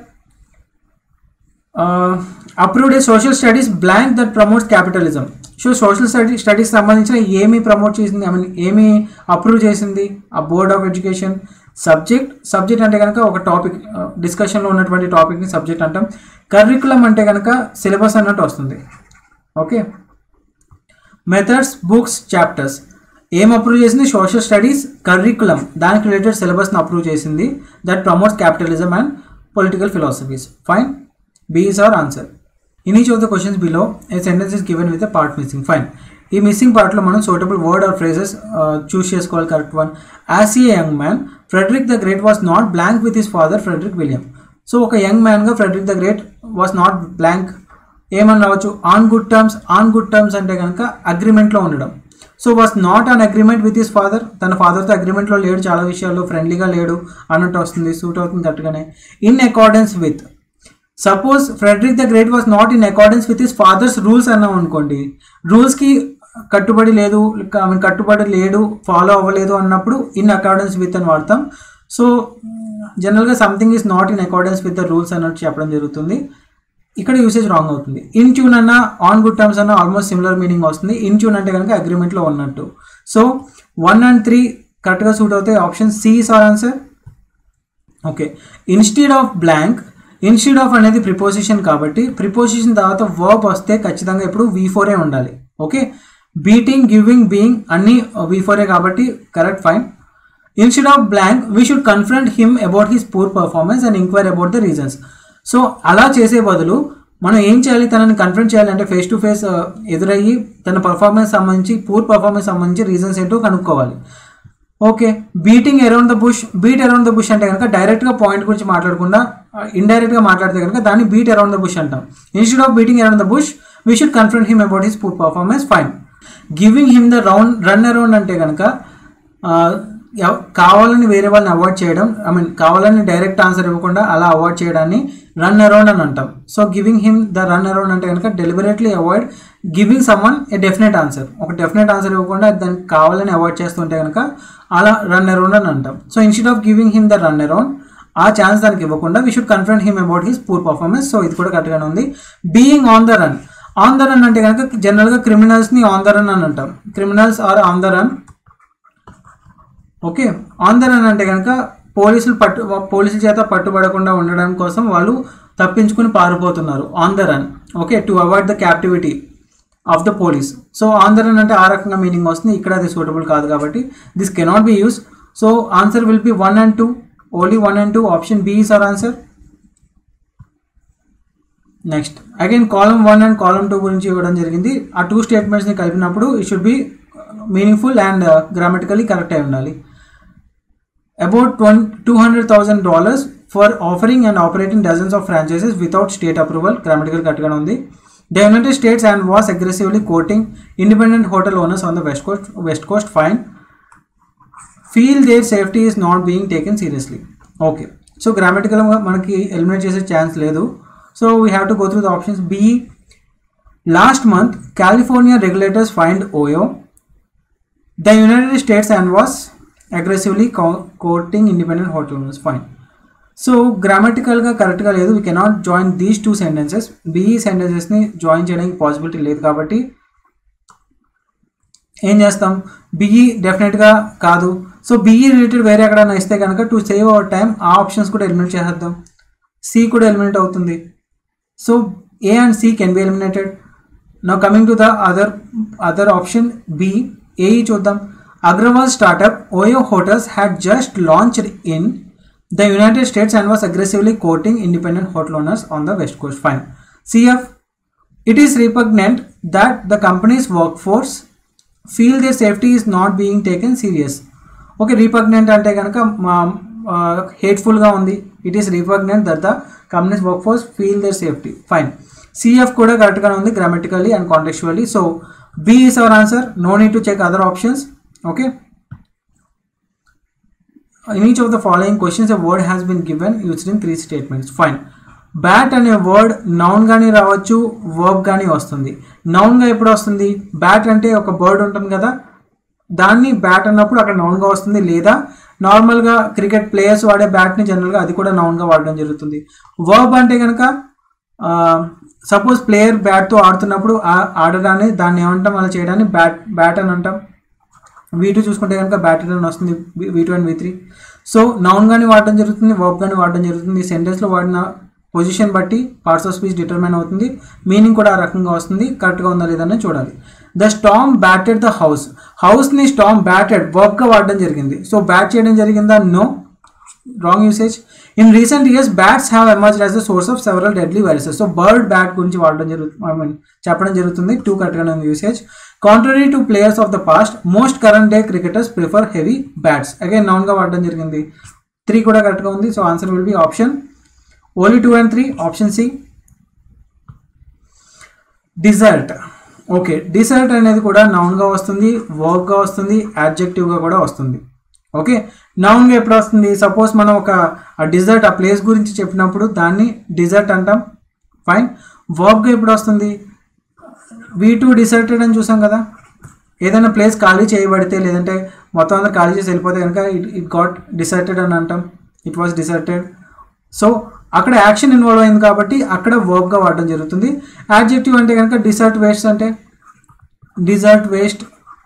approved a social studies blank that promotes capitalism. So social study studies సంబంధించిన ఏమి ప్రమోట్ చేసింది, ఐ మీన్ ఏమి అప్రూవ్ చేసింది ఆ board of education. Subject. Subject అంటే కనుక ఒక టాపిక్, డిస్కషన్లో ఉన్నటువంటి టాపిక్ని సబ్జెక్ట్ అంటాం. కరికులం అంటే కనుక సిలబస్ అన్నట్టు వస్తుంది. ఓకే. Methods, books, chapters. ఏం అప్రూవ్ చేసింది, సోషల్ స్టడీస్ కరికులం, దానికి రిలేటెడ్ సిలబస్ని అప్రూవ్ చేసింది. That promotes capitalism and political philosophies. Fine. B is our answer. In each of the questions below, a sentence is given with a part missing. Fine. ఈ మిస్సింగ్ పార్ట్లో మనం suitable word or phrases choose చేసుకోవాలి. Correct one. As a young man Frederick the Great was not blank with his father Frederick William. So ఒక యంగ్ మ్యాన్గా Frederick the Great was not blank ఏమని రావచ్చు, on good terms. On good terms అంటే కనుక అగ్రిమెంట్లో ఉండడం. So was not in agreement with his father, తన ఫాదర్తో అగ్రిమెంట్లో లేడు, చాలా విషయాల్లో ఫ్రెండ్లీగా లేడు అన్నట్టు వస్తుంది, సూట్ అవుతుంది కరెక్ట్గానే. In accordance with, suppose Frederick the Great was not in accordance with his father's rules అన్నాం అనుకోండి, రూల్స్కి కట్టుబడి లేదు, కట్టుబడి లేడు, ఫాలో అవ్వలేదు అన్నప్పుడు ఇన్ అకార్డెన్స్ విత్ అని వాడతాం. సో జనరల్గా something is not in accordance with the rules అన్నట్టు చెప్పడం జరుగుతుంది. ఇక్కడ యూసేజ్ రాంగ్ అవుతుంది. ఇన్ ట్యూన్ అన్న ఆన్ గుడ్ టర్మ్స్ అన్న ఆల్మోస్ట్ సిమిలర్ మీనింగ్ వస్తుంది. ఇన్ ట్యూన్ అంటే కనుక అగ్రిమెంట్లో ఉన్నట్టు. సో వన్ అండ్ త్రీ కరెక్ట్గా సూట్ అవుతాయి. Option C is our answer. Okay, instead of blank, instead of అనేది ప్రిపోజిషన్ కాబట్టి ప్రిపోజిషన్ తర్వాత వర్బ్ వస్తే ఖచ్చితంగా ఇప్పుడు వి ఫోరే ఉండాలి. ఓకే, బీటింగ్, గివింగ్, బీయింగ్ అన్నీ వి ఫోరే కాబట్టి correct, fine. Instead of blank we should confront him about his poor performance and enquire about the reasons. So అలా చేసే బదులు మనం ఏం చేయాలి, తనని కన్ఫ్రంట్ చేయాలి అంటే ఫేస్ టు ఫేస్ ఎదురయ్యి తన పర్ఫార్మెన్స్ సంబంధించి, పూర్ పర్ఫార్మెన్స్ సంబంధించి రీజన్స్ ఏంటో కనుక్కోవాలి. Okay, beating around the bush, beat around the bush అంటే కనుక డైరెక్ట్గా పాయింట్ గురించి మాట్లాడకుండా ఇండైరెక్ట్గా మాట్లాడితే కనుక దాన్ని బీట్ అరౌండ్ ద బుష్ అంటాం. Instead of beating around the bush we should confront him about his poor performance, fine. Giving him the round run around అంటే కనుక కావాలని వేరే వాళ్ళని అవాయిడ్ చేయడం, ఐ మీన్ కావాలని డైరెక్ట్ ఆన్సర్ ఇవ్వకుండా అలా అవాయిడ్ చేయడాన్ని రన్ అరౌండ్ అని అంటాం. So giving him the run around అంటే కనుక deliberately avoid giving someone a definite answer, ఒక డెఫినెట్ ఆన్సర్ ఇవ్వకుండా దానికి కావాలని అవాయిడ్ చేస్తుంటే కనుక అలా రన్ అరౌండ్ అని అంటాం. So instead of giving him the run around, ఆ ఛాన్స్ దానికి ఇవ్వకుండా we should confront him about his poor performance. So ఇది కూడా కరెక్ట్గానే ఉంది. Being on the run, on the run అంటే కనుక జనరల్గా క్రిమినల్స్ని ఆన్ ద రన్ అని అంటాం. Criminals are on the run. Okay, on the run అంటే కనుక పోలీసులు పట్టు పోలీసుల చేత పట్టుబడకుండా ఉండడం కోసం వాళ్ళు తప్పించుకుని పారిపోతున్నారు, on the run. Okay, to avoid the captivity of the police. So on the run అంటే ఆ రకంగా మీనింగ్ వస్తుంది. ఇక్కడ అది సూటబుల్ కాదు కాబట్టి this cannot be use. So answer will be one and two, only one and two. Option B is our answer. Next again column one and column two గురించి ఇవ్వడం జరిగింది. ఆ టూ స్టేట్మెంట్స్ని కలిపినప్పుడు it should be meaningful and grammatically correct అయి ఉండాలి. About two hundred thousand dollars for offering and operating dozens of franchises without state approval, grammatical correct undi. The United States and was aggressively courting independent hotel owners on the west coast. West coast, fine. Feel their safety is not being taken seriously. Okay, so grammatical manaki eliminate chese chance ledu. So we have to go through the options. B, last month California regulators fined Ohio, the United States and was aggressively courting independent hotel owners, fine. So grammatical గా కరెక్ట్ గా లేదు. We cannot join these two sentences. B E sentences ని జాయిన్ చేయడానికి పాసిబిలిటీ లేదు కాబట్టి ఏం చేస్తాం, బిఈ డెఫినెట్ గా కాదు. సో బిఈ రిలేటెడ్ వేరే ఎక్కడైనా ఇస్తే కనుక టు సేవ్ అవర్ టైం ఆ ఆప్షన్స్ కూడా ఎలిమినేట్ చేసేద్దాం. సి కూడా ఎలిమినేట్ అవుతుంది. So A and C can be eliminated. Now coming to the other other option B, A E చూద్దాం. Agrawal startup Ohio Hotels had just launched in the United States and was aggressively courting independent hotel owners on the West Coast, fine. C F, it is repugnant that the company's workforce feel their safety is not being taken serious. Okay, repugnant ante ganaka hateful ga undi. It is repugnant that the company's workforce feel their safety, fine. C F kuda correct ga undi grammatically and contextually. So B is our answer. No need to check other options. Okay, in each of the following questions a word has been given used in three statements, fine. Bat అనే వర్డ్ నౌన్ గానీ రావచ్చు, వర్బ్ గానీ వస్తుంది. నౌన్గా ఎప్పుడు వస్తుంది, బ్యాట్ అంటే ఒక బర్డ్ ఉంటుంది కదా, దాన్ని బ్యాట్ అన్నప్పుడు అక్కడ నౌన్గా వస్తుంది. లేదా నార్మల్గా క్రికెట్ ప్లేయర్స్ వాడే బ్యాట్ని జనరల్గా అది కూడా నౌన్గా వాడడం జరుగుతుంది. వర్బ్ అంటే కనుక సపోజ్ ప్లేయర్ బ్యాట్తో ఆడుతున్నప్పుడు ఆడడాన్ని దాన్ని ఏమంటాం, అలా చేయడాన్ని బ్యాట్ బ్యాట్ అని అంటాం. వీ టూ చూసుకుంటే కనుక బ్యాటర్ అని వస్తుంది, V two and V three. So noun కానీ వాడడం జరుగుతుంది, వర్బ్ కానీ వాడడం జరుగుతుంది. సెంటెన్స్లో వాడిన పొజిషన్ బట్టి పార్ట్స్ ఆఫ్ స్పీచ్ డిటర్మైన్ అవుతుంది, మీనింగ్ కూడా ఆ రకంగా వస్తుంది. కరెక్ట్గా ఉందా లేదని చూడాలి. The storm batted the house, హౌస్ని స్టామ్ బ్యాటెడ్ వర్బ్గా వాడడం జరిగింది. సో బ్యాట్ చేయడం జరిగిందా, no, wrong usage. In recent years bats have emerged as the source of several deadly viruses. So bird bat గురించి వాడడం జరుగుతుంది, ఐ మీన్ చెప్పడం జరుగుతుంది. టూ కరెక్ట్గానే ఉంది usage. Contrary to players of the past, most current day cricketers prefer heavy bats. Again noun గా వాడడం జరిగింది. త్రీ కూడా కరెక్ట్ గా ఉంది. So answer will be option only two and three, option C. Desert. Okay, desert అనేది కూడా నౌన్గా వస్తుంది, వర్బ్గా వస్తుంది, యాడ్జెక్టివ్గా కూడా వస్తుంది. ఓకే, నౌన్గా ఎప్పుడు వస్తుంది? సపోజ్ మనం ఒక డిజర్ట్ ఆ ప్లేస్ గురించి చెప్పినప్పుడు దాన్ని డిజర్ట్ అంటాం. ఫైన్. వర్బ్గా ఎప్పుడు వస్తుంది? వీ టూ డిసర్టెడ్ అని చూసాం కదా. ఏదైనా ప్లేస్ ఖాళీ చేయబడితే లేదంటే మొత్తం అందరూ ఖాళీ చేసి వెళ్ళిపోతే కనుక ఇట్ ఇట్ గాట్ డిసర్టెడ్ అని అంటాం. It was deserted. సో అక్కడ యాక్షన్ ఇన్వాల్వ్ అయింది కాబట్టి అక్కడ వర్బ్గా వాడడం జరుగుతుంది. యాడ్జెక్టివ్ అంటే కనుక డిజర్ట్ వేస్ట్ అంటే డిజర్ట్ వేస్ట్.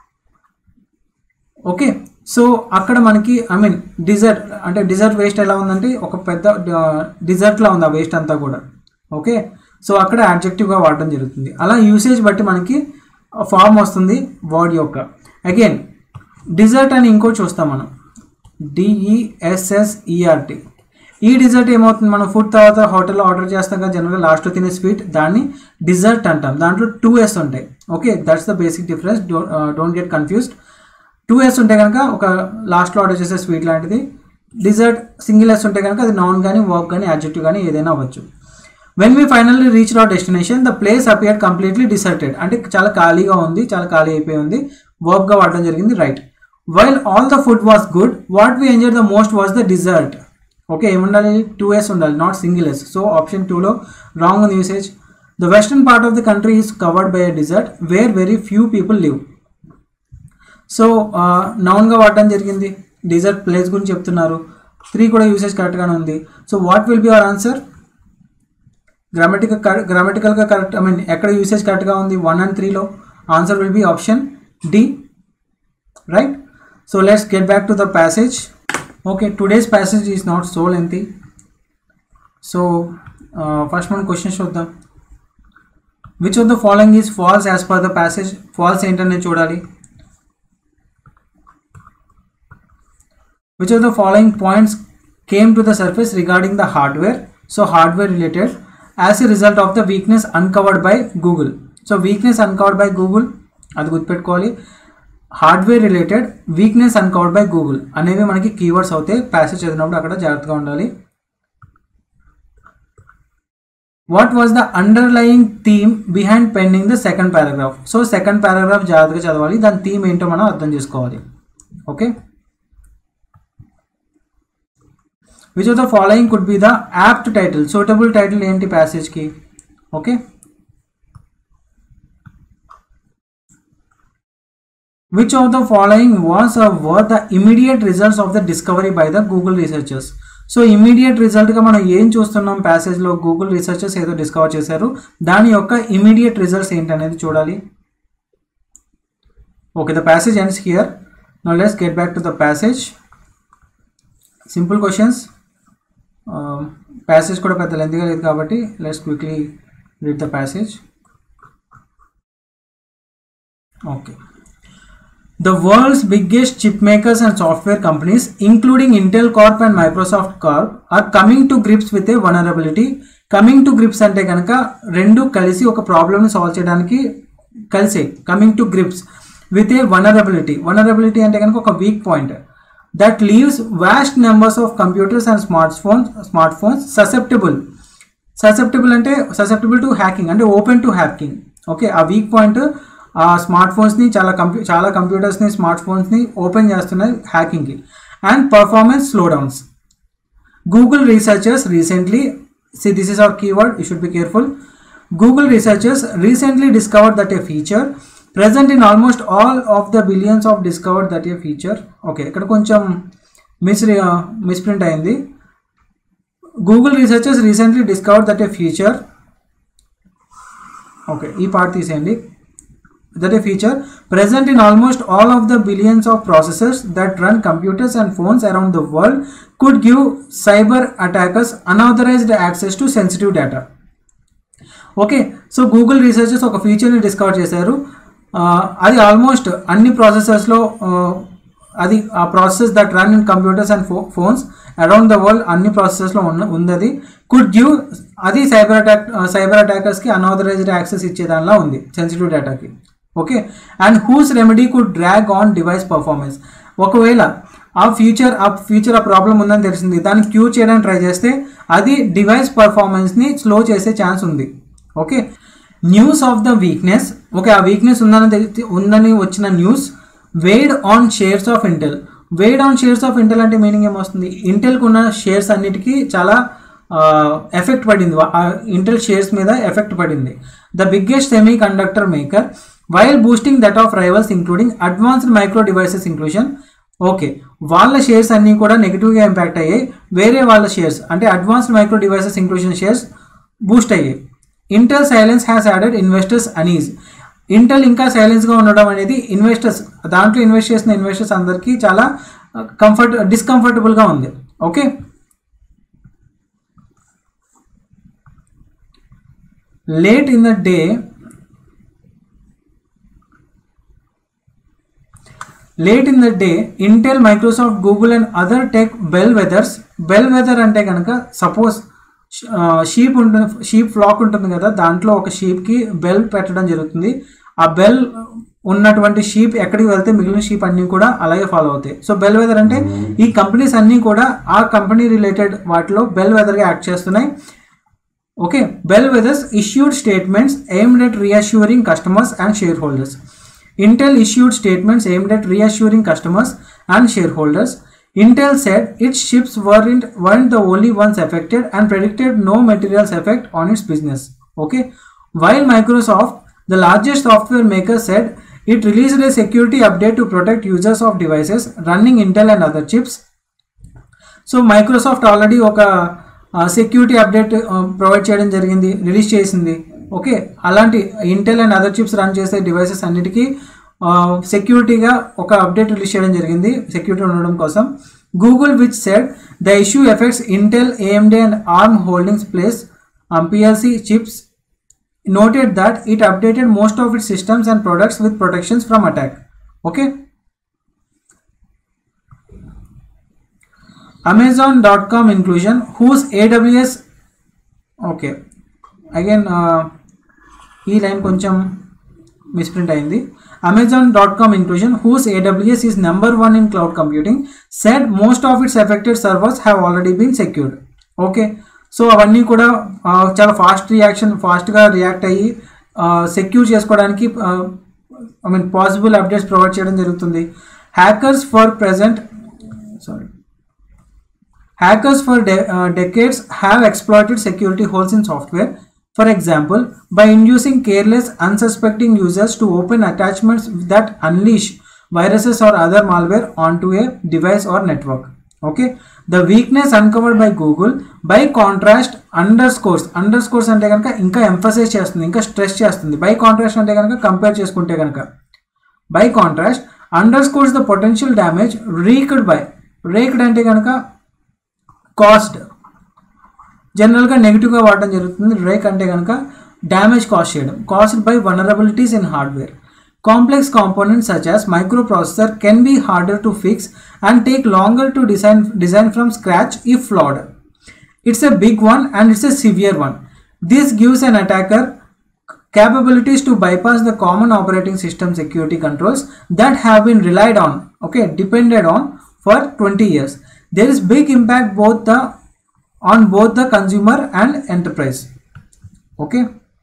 ఓకే, సో అక్కడ మనకి ఐ మీన్ డిజర్ట్ అంటే డిజర్ట్ వేస్ట్ ఎలా ఉందంటే ఒక పెద్ద డిజర్ట్లా ఉంది ఆ వేస్ట్ అంతా కూడా. ఓకే, సో అక్కడ యాడ్జెక్టివ్గా వాడడం జరుగుతుంది. అలా యూసేజ్ బట్టి మనకి ఫామ్ వస్తుంది వర్డ్ యొక్క. అగైన్ డిజర్ట్ అని ఇంకో చూస్తాం మనం, డిఈఎస్ఎస్ఈఆర్టీ. ఈ డిజర్ట్ ఏమవుతుంది? మనం ఫుడ్ తర్వాత హోటల్లో ఆర్డర్ చేస్తాం కదా జనరల్గా లాస్ట్లో తినే స్వీట్, దాన్ని డిజర్ట్ అంటాం. దాంట్లో టూ ఎస్ ఉంటాయి. Okay, that's the basic difference. Don't get confused. Two S ఉంటే కనుక ఒక లాస్ట్లో ఆర్డర్ చేసే స్వీట్ లాంటిది. డిజర్ట్ సింగిల్ ఎస్ ఉంటే కనుక అది నౌన్ కానీ వర్బ్ కానీ యాడ్జెక్టివ్ కానీ ఏదైనా అవ్వచ్చు. When we finally reach our destination the place appeared completely deserted. అంటే చాలా ఖాళీగా ఉంది, చాలా ఖాళీ అయిపోయి ఉంది. వర్బ్గా వాడడం జరిగింది. Right. While all the food was good what we enjoy the most was the dessert. Okay, ఏముండాలి? టూ ఎస్ ఉండాలి, not single S. So option టూలో రాంగ్ ఉంది usage. The western part of the country is covered by a desert where very few people live. So నౌన్గా వాడడం జరిగింది. డిజర్ట్ ప్లేస్ గురించి చెప్తున్నారు. త్రీ కూడా యూసేజ్ కరెక్ట్గానే ఉంది. So what will be our answer? Grammatical గ్రామటికల్గా కరెక్ట్, ఐ మీన్ ఎక్కడ యూసేజ్ కరెక్ట్గా ఉంది? వన్ అండ్ త్రీలో answer will be option D. Right. So let's get back to the passage. Okay, today's passage is not so lengthy. So uh, first one question చూద్దాం. Which of the following is false as per the passage? False ఏంటనే చూడాలి. Which of the following points came to the surface regarding the hardware? So hardware related as a result of the weakness uncovered by Google. So weakness uncovered by Google అది గుర్తుపెట్టుకోవాలి. Hardware related weakness uncovered by Google అనేవి మనకి కీవర్డ్స్ అవుతాయి. ప్యాసేజ్ చదివినప్పుడు అక్కడ జాగ్రత్తగా ఉండాలి. What was the underlying theme behind pending the second paragraph? So second paragraph జాగ్రత్తగా చదవాలి. దాని థీమ్ ఏంటో మనం అర్థం చేసుకోవాలి. Okay, which of the following could be the apt title? Suitable title ఏంటి ప్యాసేజ్కి? Okay, which of the following was or were the immediate results of the discovery by the Google researchers? So immediate రిజల్ట్గా మనం ఏం చూస్తున్నాం ప్యాసేజ్లో? గూగుల్ రీసెర్చర్స్ ఏదో డిస్కవర్ చేశారు, దాని యొక్క ఇమీడియట్ రిజల్ట్స్ ఏంటనేది చూడాలి. Okay, the passage ends here. Now let's get back to the passage. Simple questions. Passage కూడా పెద్ద లెంతీగా లేదు కాబట్టి let's quickly read the passage. Okay, the world's biggest chip makers and software companies including Intel Corp and Microsoft Corp are coming to grips with a vulnerability. Coming to grips అంటే కనుక రెండు కలిసి ఒక ప్రాబ్లమ్ని సాల్వ్ చేయడానికి కలిసే. Coming to grips with a vulnerability. Vulnerability అంటే కనుక ఒక weak point that leaves vast numbers of computers and smartphones smartphones susceptible. Susceptible అంటే susceptible to hacking అంటే open to hacking. ఓకే, ఆ వీక్ పాయింట్ ఆ స్మార్ట్ ఫోన్స్ని చాలా కంప్యూ చాలా కంప్యూటర్స్ని స్మార్ట్ ఫోన్స్ని ఓపెన్ చేస్తున్నాయి హ్యాకింగ్కి. And performance slowdowns. Google researchers recently, see this is our keyword, you should be careful. Google researchers recently discovered that a feature present in almost all of the billions of discovered that a feature. Okay, ఇక్కడ కొంచెం మిస్ మిస్ప్రింట్ అయింది. Google researchers recently discovered that a feature. Okay, ఈ పార్ట్ తీసేయండి. that a feature present in almost all of the billions of processors that run computers and phones around the world could give cyber attackers unauthorized access to sensitive data. Okay, so Google researchers ఒక ఫీచర్ని డిస్కవర్ చేశారు. అది ఆల్మోస్ట్ అన్ని ప్రాసెసర్స్లో, అది ఆ processes that run in computers and ఫో ఫోన్స్ అరౌండ్ ద వరల్డ్ అన్ని ప్రాసెసెస్లో ఉన్న ఉంది. కుడ్ గివ్, అది సైబర్ అటాక్ సైబర్ అటాకర్స్కి అన్ఆథరైజ్డ్ యాక్సెస్ ఇచ్చేదానిలా ఉంది సెన్సిటివ్ డేటాకి. Okay, and whose remedy could drag on device performance. ఒకవేళ ఆ ఫ్యూచర్ ఆ ఫ్యూచర్ ఆ ప్రాబ్లం ఉందని తెలిసింది, దాన్ని క్యూర్ చేయడానికి ట్రై చేస్తే అది డివైస్ పర్ఫార్మెన్స్ని స్లో చేసే ఛాన్స్ ఉంది. Okay, news of the weakness, okay ఆ వీక్నెస్ ఉందని తెలి- ఉందని వచ్చిన news weighed on shares of Intel. Weighed on shares of Intel అంటే మీనింగ్ ఏమొస్తుంది, ఇంటెల్కి ఉన్న షేర్స్ అన్నిటికీ చాలా ఎఫెక్ట్ పడింది, ఇంటెల్ షేర్స్ మీద ఎఫెక్ట్ పడింది. The biggest semiconductor maker while boosting that of rivals including Advanced Micro Devices inclusion. Okay వాళ్ళ షేర్స్ అన్నీ కూడా నెగిటివ్గా ఇంపాక్ట్ అయ్యాయి, వేరే వాళ్ళ షేర్స్ అంటే Advanced Micro Devices inclusion shares boost అయ్యాయి. Intel silence has added investors unease. Intel ఇంకా సైలెన్స్గా ఉండడం అనేది ఇన్వెస్టర్స్, దాంట్లో ఇన్వెస్ట్ చేసిన ఇన్వెస్టర్స్ అందరికీ చాలా కంఫర్ట్ డిస్కంఫర్టబుల్గా ఉంది. Okay late in the day late in the day Intel, Microsoft, Google and other tech bellwethers. Bellwether అంటే కనుక సపోజ్ షీప్ ఉంటుంది, షీప్ ఫ్లాక్ ఉంటుంది కదా, దాంట్లో ఒక షీప్కి బెల్ పెట్టడం జరుగుతుంది. ఆ బెల్ ఉన్నటువంటి షీప్ ఎక్కడికి వెళ్తే మిగిలిన షీప్ అన్నీ కూడా అలాగే ఫాలో అవుతాయి. సో బెల్ వెదర్ అంటే ఈ కంపెనీస్ అన్నీ కూడా ఆ కంపెనీ రిలేటెడ్ వాటిలో బెల్ వెదర్గా యాక్ట్ చేస్తున్నాయి. Okay bellwethers issued statements aimed at reassuring customers and shareholders. Intel issued statements aimed at reassuring customers and shareholders. Intel said its chips weren't, weren't the only ones affected and predicted no material effect on its business. Okay, while Microsoft, the largest software maker, said it released a security update to protect users of devices running Intel and other chips. So Microsoft already ఒక సెక్యూరిటీ అప్డేట్ ప్రొవైడ్ చేయడం జరిగింది, రిలీజ్ చేసింది. ఓకే అలాంటి Intel and other chips run చేసే డివైసెస్ అన్నిటికీ సెక్యూరిటీగా ఒక అప్డేట్ రిలీజ్ చేయడం జరిగింది సెక్యూరిటీ ఉండడం కోసం. Google which said the issue affects Intel, AMD and Arm holdings place PLC chips noted that it updated most of its systems and products with protections from attack. Okay, Amazon dot com inclusion whose A W S, okay again uh, ఈ లైన్ కొంచెం మిస్ప్రింట్ అయింది. Amazon dot com inclusion whose A W S is number one in cloud computing said most of its affected servers have already been secured. Okay so అవన్నీ కూడా చాలా ఫాస్ట్ రియాక్షన్ ఫాస్ట్గా రియాక్ట్ అయ్యి సెక్యూర్ చేసుకోవడానికి I mean possible updates provide చేయడం జరుగుతుంది. Hackers for present sorry hackers for decades have exploited security holes in software. For example, by inducing careless, unsuspecting users to open attachments that unleash viruses or other malware onto a device or network. Okay, the weakness uncovered by Google, by contrast, underscores underscores అంటే కనుక ఇంకా ఎంఫసైజ్ చేస్తుంది, ఇంకా స్ట్రెస్ చేస్తుంది. By contrast అంటే కనుక కంపేర్ చేసుకుంటే కనుక by contrast underscores the potential damage wreaked by wreaked అంటే కనుక కాస్ట్ జనరల్గా నెగిటివ్గా వాడడం జరుగుతుంది. రేక్ అంటే కనుక డ్యామేజ్ కాస్ చేయడం, caused by vulnerabilities in hardware. Complex components such as microprocessor can be harder to fix and take longer to design design from scratch if flawed. It's a big one and it's a severe one. This gives an attacker capabilities to bypass the common operating system security controls that have been relied on, okay, depended on for twenty years. There is big impact both the on both the consumer and enterprise. Okay,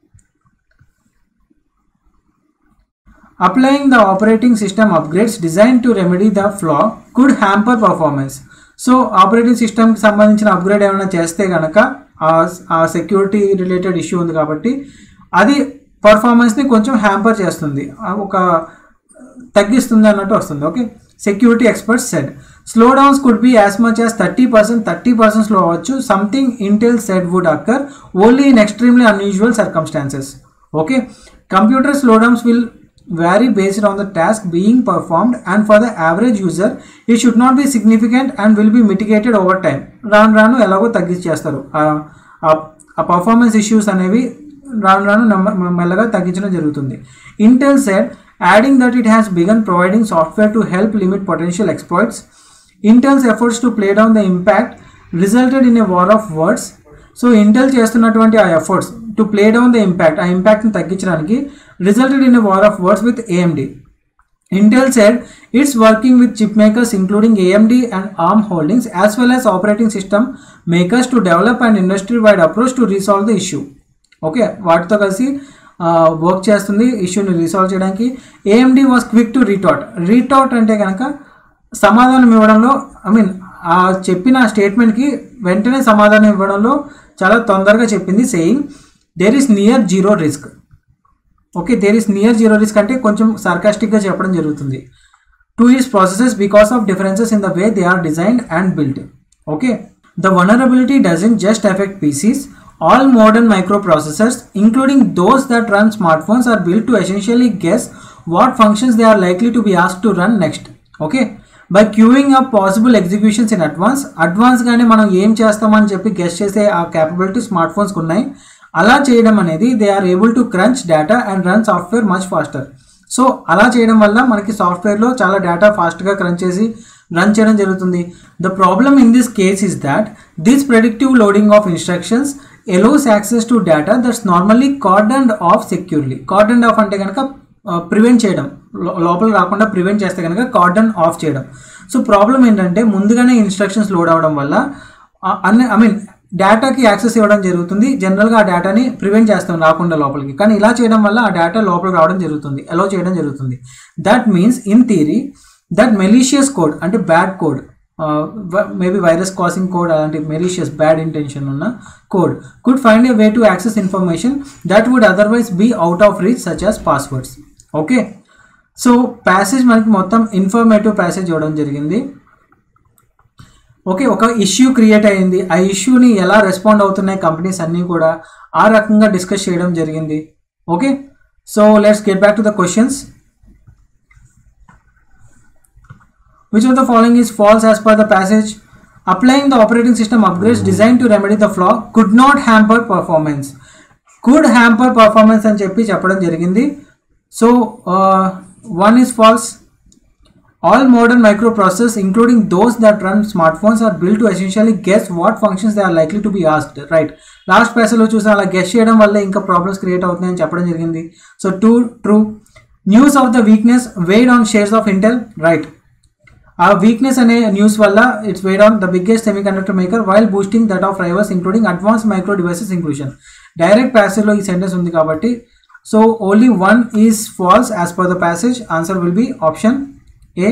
applying the operating system upgrades designed to remedy the flaw could hamper performance. So operating system కి సంబంధించిన అప్గ్రేడ్ ఏమైనా చేస్తే కనుక ఆ సెక్యూరిటీ రిలేటెడ్ ఇష్యూ ఉంది కాబట్టి అది పర్ఫార్మెన్స్ని కొంచెం హ్యాంపర్ చేస్తుంది, ఒక తగ్గిస్తుంది అన్నట్టు వస్తుంది. ఓకే, security experts said slowdowns could be as much as thirty percent thirty percent slow అవ్వచ్చు. Something Intel said would occur only in extremely unusual circumstances. Okay, computer slowdowns will vary based on the task being performed and for the average user it should not be significant and will be mitigated over time. రాను రాను ఎలాగో తగ్గించేస్తారు ఆ పర్ఫార్మెన్స్ ఇష్యూస్ అనేవి రాను రాను మెల్లగా తగ్గించడం జరుగుతుంది. Intel said adding that it has begun providing software to help limit potential exploits. Intel's efforts to play down the impact resulted in a war of words. So Intel చేస్తున్నటువంటి ఆ efforts to play down the impact, ఆ ఇంపాక్ట్ని తగ్గించడానికి resulted in a war of words with A M D. Intel said it's working with chip makers including A M D and ARM holdings as well as operating system makers to develop an industry-wide approach to resolve the issue. Okay, వాటితో కలిసి వర్క్ చేస్తుంది ఇష్యూని రీసాల్వ్ చేయడానికి. AMD was quick to retort. Retort అంటే కనుక సమాధానం ఇవ్వడంలో, ఐ మీన్ ఆ చెప్పిన స్టేట్మెంట్కి వెంటనే సమాధానం ఇవ్వడంలో చాలా తొందరగా చెప్పింది, saying there is near zero risk. Okay, there is near zero risk అంటే కొంచెం సార్కాస్టిక్గా చెప్పడం జరుగుతుంది. To is processes because of differences in the way they are designed and built. Okay, the vulnerability doesn't just affect PCs. All modern microprocessors, including those that run smartphones, are built to essentially guess what functions they are likely to be asked to run next. Okay, by queuing up possible executions in advance, advance గానే మనం ఏం చేస్తామని చెప్పి గెస్ చేసే ఆ క్యాపబిలిటీ స్మార్ట్ ఫోన్స్కి ఉన్నాయి. అలా చేయడం అనేది they are able to crunch data and run software much faster. So అలా చేయడం వల్ల మనకి సాఫ్ట్వేర్లో చాలా డేటా ఫాస్ట్గా క్రంచ్ చేసి రన్ చేయడం జరుగుతుంది. The problem in this case is that this predictive loading of instructions allows access to data that's normally cordoned off securely. Cordoned off అంటే కనుక ప్రివెంట్ చేయడం, లోపల రాకుండా ప్రివెంట్ చేస్తే కనుక కార్డన్ ఆఫ్ చేయడం. సో ప్రాబ్లం ఏంటంటే ముందుగానే ఇన్స్ట్రక్షన్స్ లోడ్ అవ్వడం వల్ల అన్ని ఐ మీన్ డేటాకి యాక్సెస్ ఇవ్వడం జరుగుతుంది. జనరల్గా ఆ డేటాని ప్రివెంట్ చేస్తాం రాకుండా లోపలికి, కానీ ఇలా చేయడం వల్ల ఆ డేటా లోపలికి రావడం జరుగుతుంది, అలో చేయడం జరుగుతుంది. That means in theory that malicious code అంటే bad code, maybe virus causing code, అలాంటి మెలీషియస్ బ్యాడ్ ఇంటెన్షన్ ఉన్న code could find a way to access information that would otherwise be out of reach such as passwords. Okay, so passage మనకి మొత్తం ఇన్ఫర్మేటివ్ ప్యాసేజ్ ఇవ్వడం జరిగింది. ఓకే, ఒక ఇష్యూ క్రియేట్ అయ్యింది, ఆ ఇష్యూని ఎలా రెస్పాండ్ అవుతున్నాయి కంపెనీస్ అన్నీ కూడా ఆ రకంగా డిస్కస్ చేయడం జరిగింది. Okay, so let's get back to the questions. Which of the following is false as per the passage? Applying the operating system upgrades designed to remedy the flaw could not hamper performance. Could hamper performance అని చెప్పి చెప్పడం జరిగింది. So one is false. All modern microprocessors, including those that run smartphones, are built to essentially guess what functions they are likely to be asked. Right. Last passage లో చూసాం, అలా గెస్ చేయడం వల్ల ఇంకా ప్రాబ్లమ్స్ క్రియేట్ అవుతున్నాయని చెప్పడం జరిగింది. So two true. News of the weakness weighed on shares of Intel. Right. ఆ వీక్నెస్ అనే న్యూస్ వల్ల it's weighed on the biggest semiconductor maker while boosting that of rivals including Advanced Micro Devices inclusion. Direct ప్యాసేజ్లో ఈ సెంటెన్స్ ఉంది కాబట్టి so only one is false as per the passage. Answer will be option A.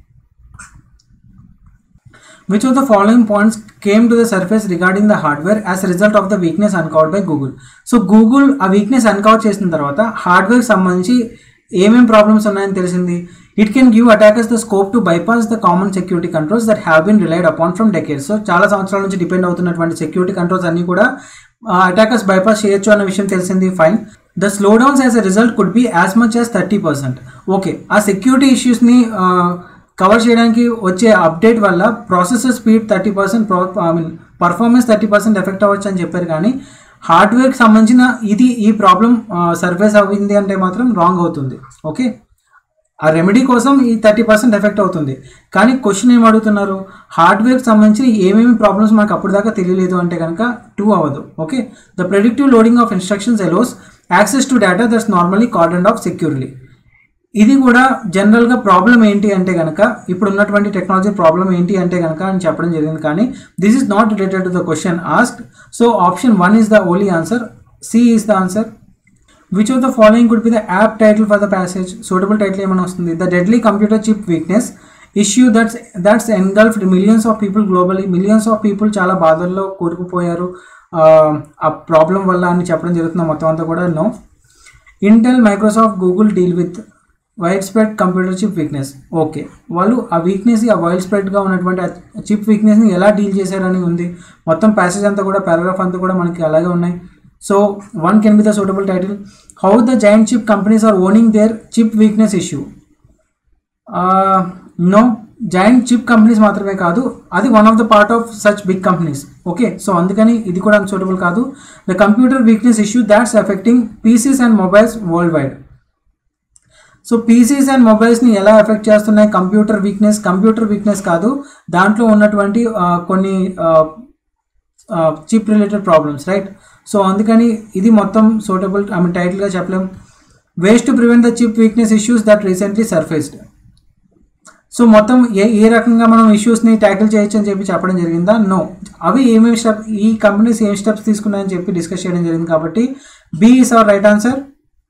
Which of the following points came to the surface regarding the hardware as a result of the weakness uncovered by Google? So Google ఆ వీక్నెస్ అన్కవర్ చేసిన తర్వాత హార్డ్వేర్కి సంబంధించి ఏమేం ప్రాబ్లమ్స్ ఉన్నాయని తెలిసింది. It can give attackers the scope to bypass the common security controls that have been relied upon from decades. So చాలా సంవత్సరాల నుంచి డిపెండ్ అవుతున్నటువంటి సెక్యూరిటీ కంట్రోల్స్ అన్ని కూడా అటాకర్స్ బైపాస్ చేయొచ్చు అన్న విషయం తెలిసింది. Fine. The slowdowns as a result could be as much as thirty percent. Okay, ఆ సెక్యూరిటీ ఇష్యూస్ని కవర్ చేయడానికి వచ్చే అప్డేట్ వల్ల processor speed thirty percent I mean performance thirty percent effect అవ్వచ్చు అని చెప్పారు, కానీ హార్డ్వేర్కి సంబంధించిన ఇది ఈ ప్రాబ్లం సర్ఫేస్ అవ్వింది అంటే మాత్రం రాంగ్ అవుతుంది. ఓకే, ఆ రెమెడీ కోసం ఈ థర్టీ పర్సెంట్ ఎఫెక్ట్ అవుతుంది, కానీ క్వశ్చన్ ఏం అడుగుతున్నారు, హార్డ్వేర్కి సంబంధించి ఏమేమి ప్రాబ్లమ్స్ మనకు అప్పుడు దాకా తెలియలేదు అంటే కనుక టూ అవ్వదు. Okay, the predictive loading of instructions allows access to data that's normally cordoned off securely. ఇది కూడా జనరల్గా ప్రాబ్లం ఏంటి అంటే కనుక ఇప్పుడు ఉన్నటువంటి టెక్నాలజీ ప్రాబ్లం ఏంటి అంటే కనుక అని చెప్పడం జరిగింది, కానీ this is not related to the question asked. So option one is the only answer. C is the answer. Which of the following could be the apt title for the passage? Suitable title ఏమైనా వస్తుంది. The deadly computer chip weakness issue that's that's engulfed millions of people globally. Millions of people చాలా బాధల్లో కూరుకుపోయారు ఆ ప్రాబ్లం వల్ల అని చెప్పడం జరుగుతుంది మొత్తం అంతా కూడా. No. Intel, Microsoft, Google deal with widespread computer chip weakness. Okay, వాళ్ళు ఆ వీక్నెస్ ఆ వైడ్ స్ప్రెడ్గా ఉన్నటువంటి చిప్ వీక్నెస్ని ఎలా డీల్ చేశారని ఉంది. మొత్తం ప్యాసేజ్ అంతా కూడా పారాగ్రాఫ్ అంతా కూడా మనకి అలాగే ఉన్నాయి. So one can be the suitable title. How the giant chip companies are owning their chip weakness issue? Uh, no, giant chip companies మాత్రమే కాదు, అది one of the part of such big companies. Okay, so అందుకని ఇది కూడా సూటబుల్ కాదు. The computer weakness issue that's affecting PCs and mobiles worldwide. So PCs and మొబైల్స్ని ఎలా ఎఫెక్ట్ చేస్తున్నాయి కంప్యూటర్ వీక్నెస్? కంప్యూటర్ వీక్నెస్ కాదు, దాంట్లో ఉన్నటువంటి కొన్ని chip related problems. Right. So అందుకని ఇది మొత్తం సూటబుల్ ఐ మీన్ టైటిల్గా చెప్పలేం. Ways to prevent the chip weakness issues that recently surfaced. So మొత్తం ఏ ఏ రకంగా మనం ఇష్యూస్ని ట్యాకిల్ చేయొచ్చు అని చెప్పి చెప్పడం జరిగిందా? నో. అవి ఏమేమి స్టెప్ ఈ కంపెనీస్ ఏం స్టెప్స్ తీసుకున్నాయని చెప్పి డిస్కస్ చేయడం జరిగింది, కాబట్టి B is our right answer.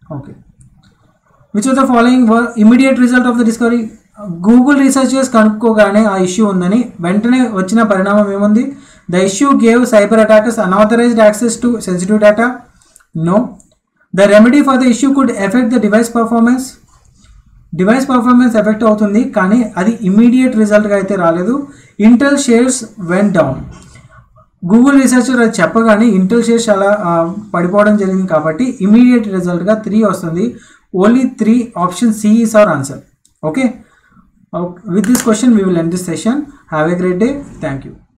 Okay. Which of the following were immediate result of the discovery? Google researchers కనుక్కోగానే ఆ ఇష్యూ ఉందని వెంటనే వచ్చిన పరిణామం ఏముంది? The issue gave cyber attackers unauthorized access to sensitive data. No. The remedy for the issue could affect the device performance. Device performance affect అవుతుంది కానీ అది ఇమీడియట్ రిజల్ట్గా అయితే రాలేదు. Intel shares went down. Google researcher అది చెప్పగానే ఇంటెల్ షేర్స్ చాలా పడిపోవడం జరిగింది కాబట్టి ఇమీడియట్ రిజల్ట్గా త్రీ వస్తుంది. Only three, option C is our answer. Okay. With this question we will end this session. Have a great day. Thank you.